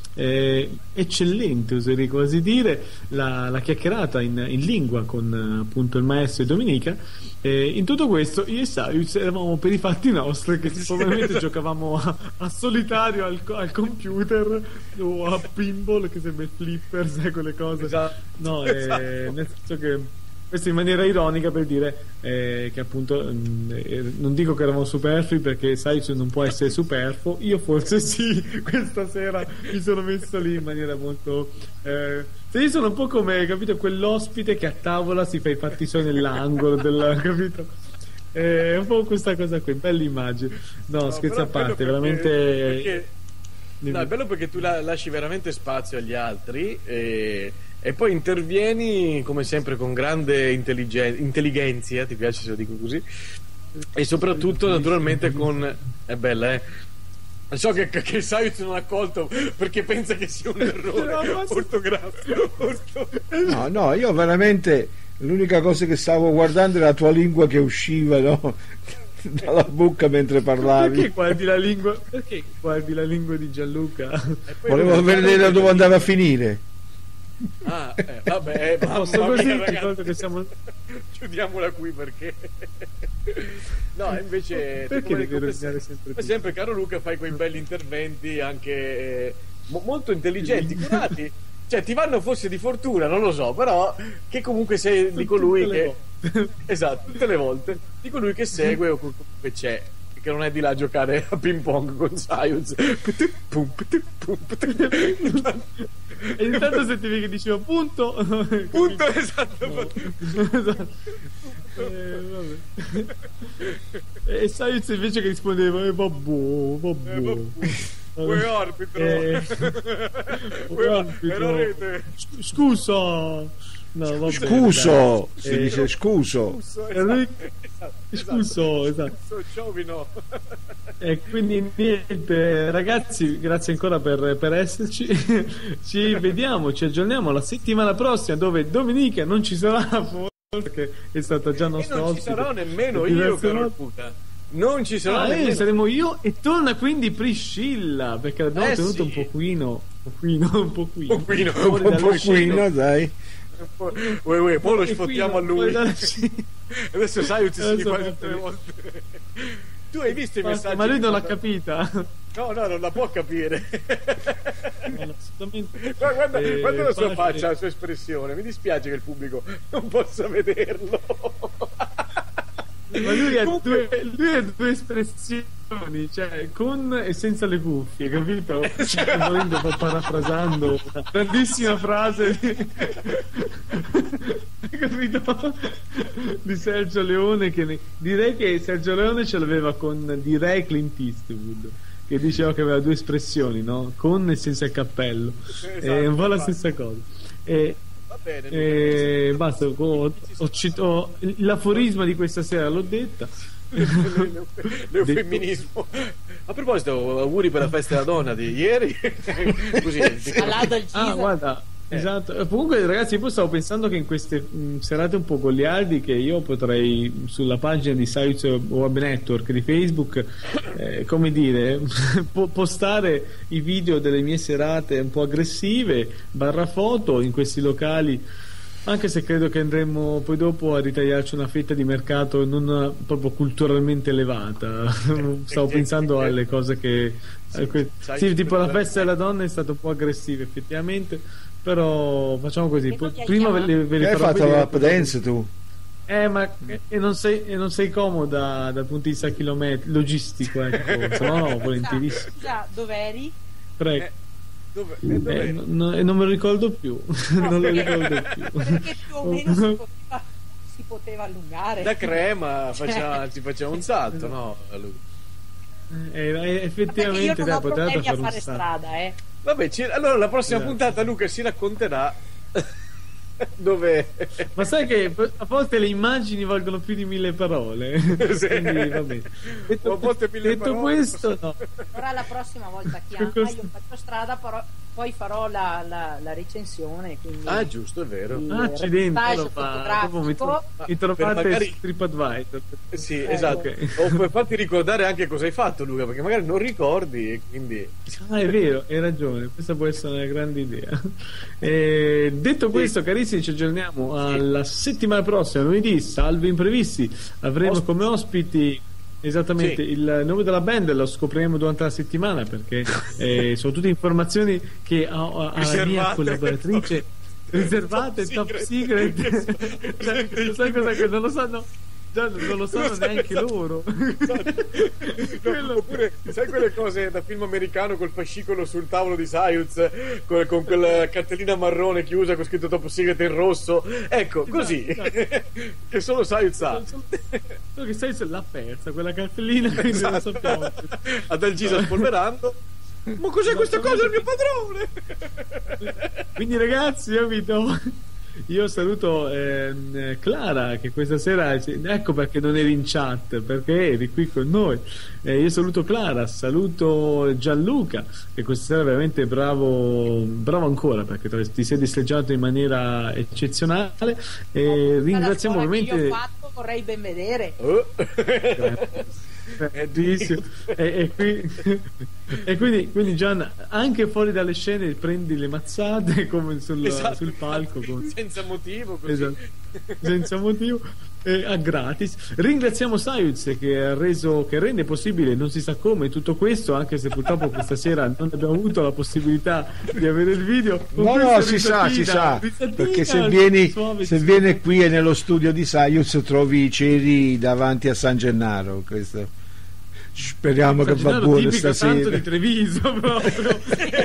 eccellente, oserei quasi dire, la chiacchierata in lingua con appunto il maestro e Domenica. In tutto questo io e Sarius eravamo per i fatti nostri, che ovviamente giocavamo a solitario al computer o a pinball, che sembra flipper, sai, quelle cose. No, nel senso che questo in maniera ironica per dire che appunto non dico che eravamo superflui, perché Sarius non può essere superfluo, io forse sì. Questa sera mi sono messo lì in maniera molto io sono un po' come, capito, quell'ospite che a tavola si fa i fatti suoi nell'angolo capito? È un po' questa cosa qui, bella immagine. No, scherzi a parte, veramente perché... No, è bello perché tu lasci veramente spazio agli altri e poi intervieni come sempre con grande intelligenza, ti piace se lo dico così, e soprattutto naturalmente con... è bella, so che Sayus non ha colto perché pensa che sia un errore ortografico. No, io veramente l'unica cosa che stavo guardando era la tua lingua che usciva, no? Dalla bocca mentre parlavi. Perché guardi la lingua? Perché guardi la lingua di Gianluca? Volevo vedere dove andava a finire. Vabbè, posso così, ricordo che siamo... chiudiamola qui perché no, invece perché sempre caro Luca, fai quei belli interventi anche molto intelligenti, curati, cioè ti vanno forse di fortuna, non lo so, però che comunque sei di colui che esatto, tutte le volte di colui che segue o comunque c'è, che non è di là a giocare a ping pong con Sayus. E intanto sentivi che diceva punto, esatto. E Sayus invece che rispondeva vabbè. Uè arbitro. Scusa. No, vabbè, scuso, si dice scuso. Scuso, esatto. Giovino. E quindi niente, ragazzi, grazie ancora per esserci. Ci vediamo, ci aggiorniamo la settimana prossima, dove Domenica non ci sarà, perché è stata già nostra ospite. Non ci sarò nemmeno io, caro puta. Non ci sarà nemmeno. Saremo io e torna quindi Priscilla, perché l'abbiamo tenuto un pochino, dai. Poi lo sfottiamo a lui. Adesso Sayus si rifà tutte le volte. Tu hai visto i messaggi? Ma lui non l'ha capita. No, non la può capire. Guarda la sua faccia, la sua espressione. Mi dispiace che il pubblico non possa vederlo. Ma lui ha due espressioni, cioè con e senza le cuffie, capito? Volendo, parafrasando una grandissima frase capito? Di Sergio Leone, direi che Sergio Leone ce l'aveva con Clint Eastwood, che diceva che aveva due espressioni, no? Con e senza il cappello. Esatto, è un po' la stessa cosa. Basta, l'aforisma di questa sera l'ho detta. L'eufemminismo. A proposito, auguri per la festa della donna di ieri. Così, guarda, esatto. Comunque ragazzi, io stavo pensando che in queste serate un po' goliardi, che io potrei sulla pagina di Sayus Web Network di Facebook come dire postare i video delle mie serate un po' aggressive / foto in questi locali Anche se credo che andremo poi dopo a ritagliarci una fetta di mercato non proprio culturalmente elevata. Stavo pensando alle cose che sì, tipo la festa della donna è stata un po' aggressiva effettivamente, però facciamo così. Prima ve li hai fatto la lap dance tu? Ma non sei comoda dal punto di vista logistico, ecco. Se no, volentierissimo. Scusa, dov'eri? Prego. Dov'è? Non me lo ricordo più. Non lo ricordo più. Perché più o meno si poteva allungare. Da Crema si faceva un salto, no? Effettivamente io non ho problemi a fare fare strada, Vabbè, allora la prossima puntata Luca si racconterà dove. Ma sai che a volte le immagini valgono più di 1000 parole. Sì. Quindi va bene. Detto questo, no. Allora la prossima volta chiama, io faccio strada, poi farò la recensione. Quindi giusto, è vero. Accidenti, lo fa. Dopo mi trovate magari su TripAdvisor. Sì, esatto. Okay. O per farti ricordare anche cosa hai fatto, Luca, perché magari non ricordi e quindi. È vero, hai ragione. Questa può essere una grande idea. Detto questo, carissimi, ci aggiorniamo alla settimana prossima, lunedì. Salve imprevisti. Avremo come ospiti. Esattamente, il nome della band lo scopriremo durante la settimana, perché sono tutte informazioni che alla mia collaboratrice riservate, top secret. Sai cosa che non lo sanno? Già non lo sanno neanche loro. Oppure sai quelle cose da film americano col fascicolo sul tavolo di Sayuz con quella cartellina marrone chiusa con scritto top secret in rosso, ecco, così che solo Sayuz sa. Solo che Sayuz l'ha persa quella cartellina, quindi non sappiamo. Ad Algisa spolverando. Ma cos'è questa cosa, il mio padrone? Quindi ragazzi, io saluto Clara, che questa sera, ecco perché non eri in chat, perché eri qui con noi. Io saluto Clara, saluto Gianluca, che questa sera è veramente bravo ancora, perché ti sei destreggiato in maniera eccezionale. Ringraziamo ovviamente. Che io ho fatto, vorrei ben vedere. E quindi Gian, anche fuori dalle scene prendi le mazzate come sul palco senza motivo così. Esatto. Senza motivo a gratis. Ringraziamo Sayuz che rende possibile non si sa come tutto questo, anche se purtroppo questa sera non abbiamo avuto la possibilità di avere il video. No, si sa, perché se vieni qui e nello studio di Sayuz trovi i ceri davanti a San Gennaro. Questo speriamo che va buono stasera. Tanto di Treviso proprio.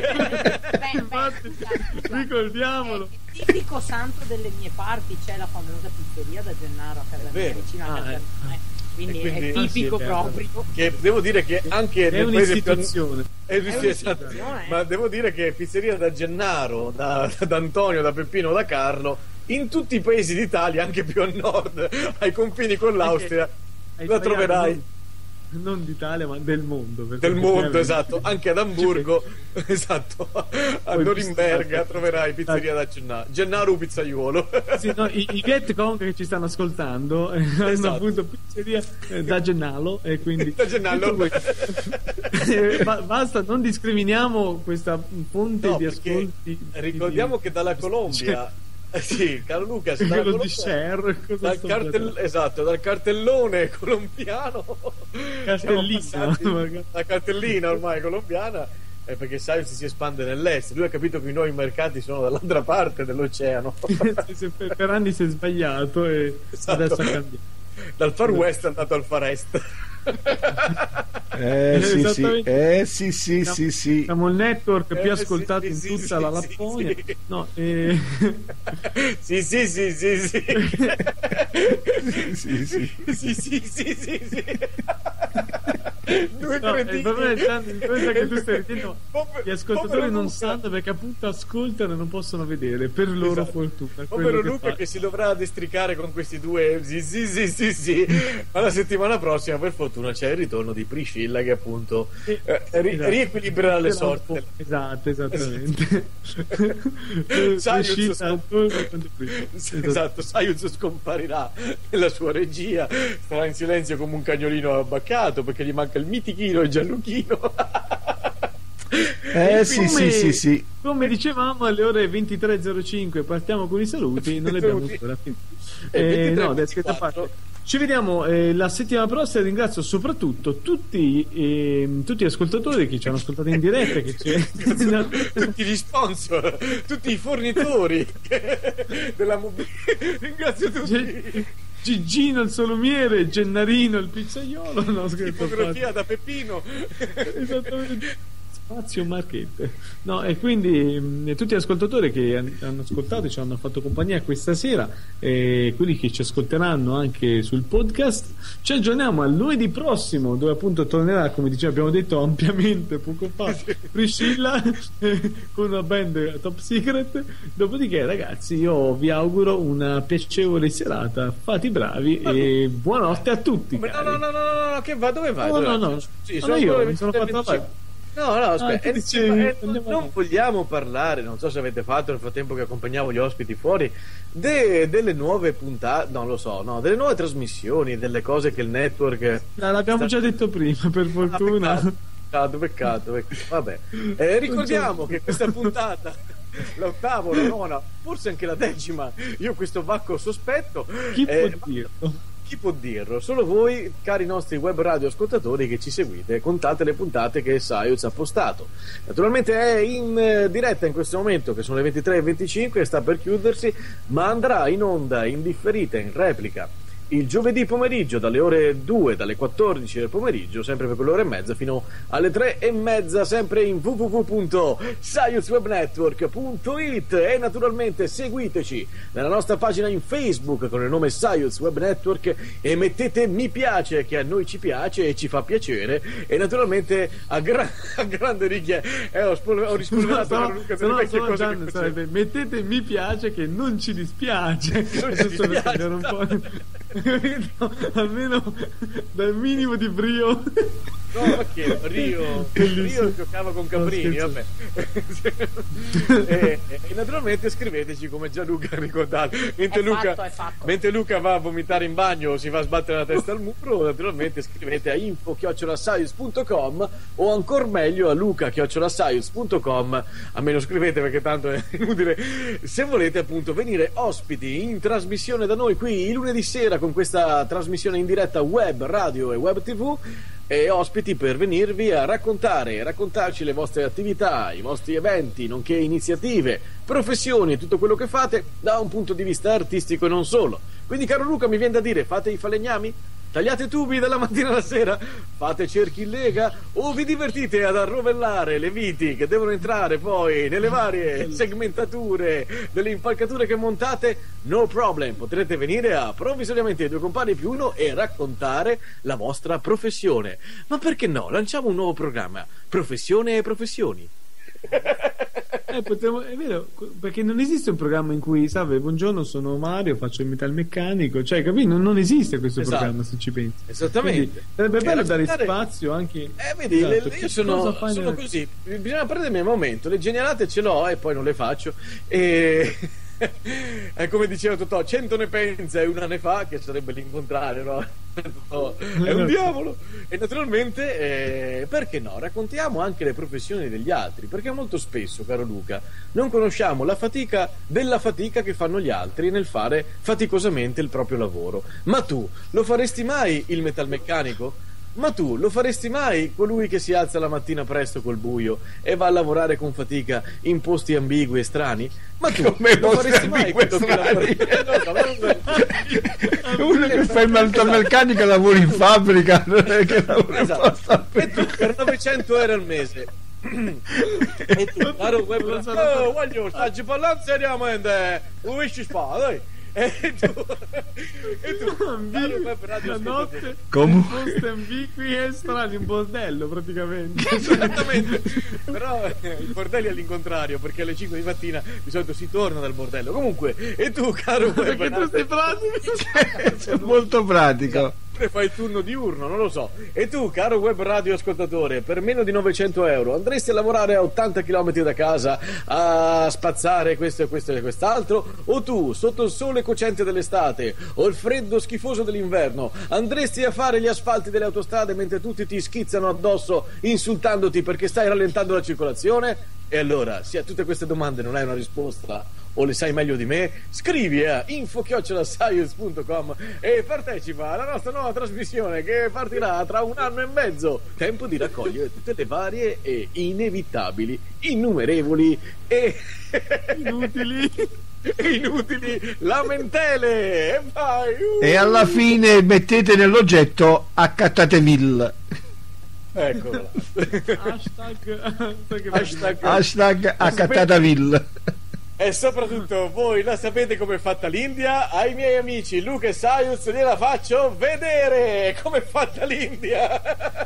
Ricordiamolo. Il tipico santo delle mie parti, c'è la famosa pizzeria da Gennaro a casa mia, vicino a casa mia. Quindi è tipico proprio. Che devo dire che anche è un'istituzione. Ma devo dire che pizzeria da Gennaro, da Antonio, da Peppino, da Carlo, in tutti i paesi d'Italia, anche più a nord, ai confini con l'Austria, la troverai. Non d'Italia, ma del mondo. Del mondo, esatto. Anche ad Amburgo, esatto. A Norimberga troverai pizzeria da Gennaro pizzaiuolo. Sì, no, i Vietcong che ci stanno ascoltando hanno appunto pizzeria da Gennalo, e quindi da Gennalo. Basta, non discriminiamo questa fonte di ascolti. Ricordiamo che dalla Colombia. Sì, caro Luca, dal cartellone colombiano, la cartellina ormai colombiana, perché Sayuz si espande nell'est. Lui ha capito che i nuovi mercati sono dall'altra parte dell'oceano. Per anni si è sbagliato e adesso ha cambiato. Dal far west è andato al far est. Sì. Siamo il network più ascoltato in tutta la Lapponia. No, sì. Il problema è che tu stai dicendo gli ascoltatori non sanno, perché appunto ascoltano e non possono vedere, per loro fortuna. Povero Luca che si dovrà destricare con questi due sì. Ma la settimana prossima per fortuna c'è il ritorno di Priscilla, che appunto riequilibrerà le sorti. Esatto, esattamente. Sayuz scomparirà nella sua regia, starà in silenzio come un cagnolino abbaccato, perché gli manca il mitichino e il Gianluchino. Sì. Come dicevamo, alle ore 23.05 partiamo con i saluti, non li abbiamo ancora finiti. No, scherzo a parte. Ci vediamo la settimana prossima. Ringrazio soprattutto tutti gli ascoltatori che ci hanno ascoltato in diretta, tutti gli sponsor, tutti i fornitori della mobilità. Ringrazio tutti. Gigino il solumiere, Gennarino il pizzaiolo, no, scherzo, tipografia da Peppino. Esattamente. Spazio Marchette. No, e quindi tutti gli ascoltatori che hanno ascoltato e ci hanno fatto compagnia questa sera, e quelli che ci ascolteranno anche sul podcast, ci aggiorniamo al lunedì prossimo, dove appunto tornerà, come abbiamo detto ampiamente poco fa, Priscilla con una band Top Secret. Dopodiché, ragazzi, io vi auguro una piacevole serata, fate i bravi e buonanotte a tutti. No, che va? Dove vai? No. Sì, sono io mi sono fatto la No, aspetta, non vogliamo parlare, non so se avete fatto nel frattempo che accompagnavo gli ospiti fuori, delle nuove puntate, non lo so, no, delle nuove trasmissioni, delle cose che il network... l'abbiamo già detto prima, per fortuna. Peccato. Vabbè, ricordiamo che questa puntata... l'ottava, la nona, forse anche la 10ª, io questo vacco sospetto. Chi può dirlo? Solo voi, cari nostri web radio ascoltatori che ci seguite, contate le puntate che Sayuz ha postato. Naturalmente è in diretta in questo momento, che sono le 23:25 e sta per chiudersi, ma andrà in onda in differita, in replica, il giovedì pomeriggio dalle ore 2, dalle 14 del pomeriggio, sempre per quell'ora e mezza fino alle 3:30, sempre in www.sayuzwebnetwork.it. E naturalmente seguiteci nella nostra pagina in Facebook con il nome Sayuz Web Network e mettete mi piace, che a noi ci piace e ci fa piacere. E naturalmente a grande righe ho rispolverato Luca delle vecchie cose che sarebbe, mettete mi piace che non ci dispiace, un po'. Almeno dal minimo di brio. No, ma che Rio giocava con Caprini, vabbè. e naturalmente scriveteci, come già Luca ha ricordato, mentre Luca va a vomitare in bagno o si va a sbattere la testa al muro, naturalmente scrivete a info@sayus.com o ancora meglio a luca@sayus.com. a me lo scrivete perché tanto è inutile. Se volete appunto venire ospiti in trasmissione da noi qui il lunedì sera con questa trasmissione in diretta web, radio e web tv, e ospiti per venirvi a raccontarci le vostre attività, i vostri eventi, nonché iniziative, professioni e tutto quello che fate da un punto di vista artistico e non solo. Quindi, caro Luca, mi viene da dire, fate i falegnami? Tagliate tubi dalla mattina alla sera? Fate cerchi in lega? O vi divertite ad arrovellare le viti che devono entrare poi nelle varie segmentature delle impalcature che montate? No problem, potrete venire a provvisoriamente 2 compagni più 1 e raccontare la vostra professione. Ma perché no? Lanciamo un nuovo programma, Professione e Professioni. È vero, perché non esiste un programma in cui, salve, buongiorno, sono Mario, faccio il metalmeccanico, cioè, capito? Non esiste questo programma, se ci pensi. Esattamente. Quindi, sarebbe bello dare spazio anche. Vedi, io sono così, bisogna prendermi il momento, le genialate ce l'ho e poi non le faccio. E è come diceva Totò, 100 ne pensa e una ne fa, che sarebbe l'incontrario, no? È un diavolo. E naturalmente perché no, raccontiamo anche le professioni degli altri, perché molto spesso, caro Luca, non conosciamo la fatica della fatica che fanno gli altri nel fare faticosamente il proprio lavoro. Ma tu lo faresti mai il metalmeccanico? Ma tu lo faresti mai colui che si alza la mattina presto col buio e va a lavorare con fatica in posti ambigui e strani? Ma tu lo faresti mai quello che uno che fa il metalmeccanico lavora in fabbrica, non è che lavora in e tu per 900 euro al mese e tu, caro web, voglio staggi parlando seriamente, uisci spada, dai. E tu la notte in posti ambigui e strani, un bordello praticamente. Esattamente. Però il bordello è all'incontrario, perché alle 5 di mattina di solito si torna dal bordello. Comunque, e tu, caro web, perché tu sei pratico? È molto pratico. oppure fai il turno diurno, non lo so. E tu, caro web radio ascoltatore, per meno di 900 euro andresti a lavorare a 80 km da casa a spazzare questo e questo e quest'altro? O tu, sotto il sole cocente dell'estate o il freddo schifoso dell'inverno, andresti a fare gli asfalti delle autostrade mentre tutti ti schizzano addosso insultandoti perché stai rallentando la circolazione? E allora, se a tutte queste domande non hai una risposta o le sai meglio di me, scrivi a info@science.com e partecipa alla nostra nuova trasmissione che partirà tra 1 anno e mezzo. Tempo di raccogliere tutte le varie e inevitabili, innumerevoli e inutili lamentele. E vai! E alla fine mettete nell'oggetto accattateville. Eccola. Hashtag accattateville. E soprattutto voi la sapete come è fatta l'India? Ai miei amici Luca e Sayuz gliela faccio vedere come è fatta l'India.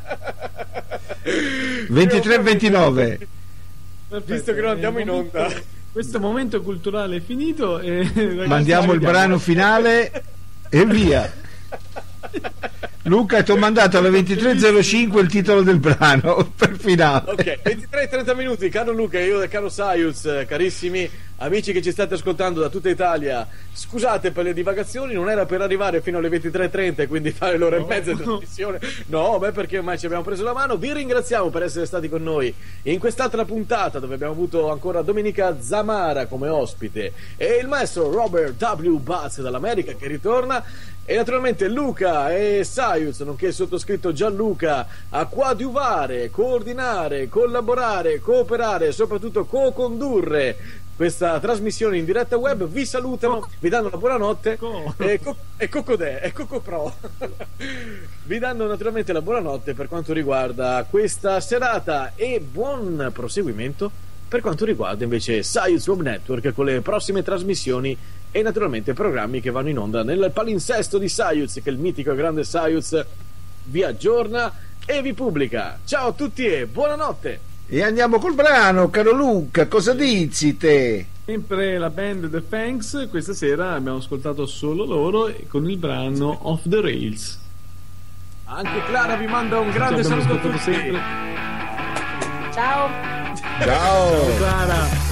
23-29. Visto che non andiamo in onda, questo momento culturale è finito e mandiamo il brano finale e via. Luca, ti ho mandato alle 23.05 il titolo del brano per finale. Ok, 23-30 minuti, caro Luca e caro Sayuz, carissimi amici che ci state ascoltando da tutta Italia. Scusate per le divagazioni, non era per arrivare fino alle 23.30 e quindi fare l'ora e mezza di trasmissione. No, beh, perché ormai ci abbiamo preso la mano. Vi ringraziamo per essere stati con noi in quest'altra puntata dove abbiamo avuto ancora Domenica Zamara come ospite e il maestro Robert W. Butz dall'America che ritorna. E naturalmente Luca e Sayuz, nonché il sottoscritto Gianluca, a coadiuvare, coordinare, collaborare, cooperare e soprattutto co-condurre questa trasmissione in diretta web. Vi salutano, vi danno la buonanotte e Cocodè e Cocopro vi danno naturalmente la buonanotte per quanto riguarda questa serata e buon proseguimento per quanto riguarda invece Sayuz Web Network con le prossime trasmissioni e naturalmente programmi che vanno in onda nel palinsesto di Sayuz, che il mitico e grande Sayuz vi aggiorna e vi pubblica. Ciao a tutti e buonanotte. E andiamo col brano, caro Luca, cosa dici te? Sempre la band The Fangs, questa sera abbiamo ascoltato solo loro con il brano Off the Rails. Anche Clara vi manda un grande saluto a tutti. Ciao. Ciao Clara.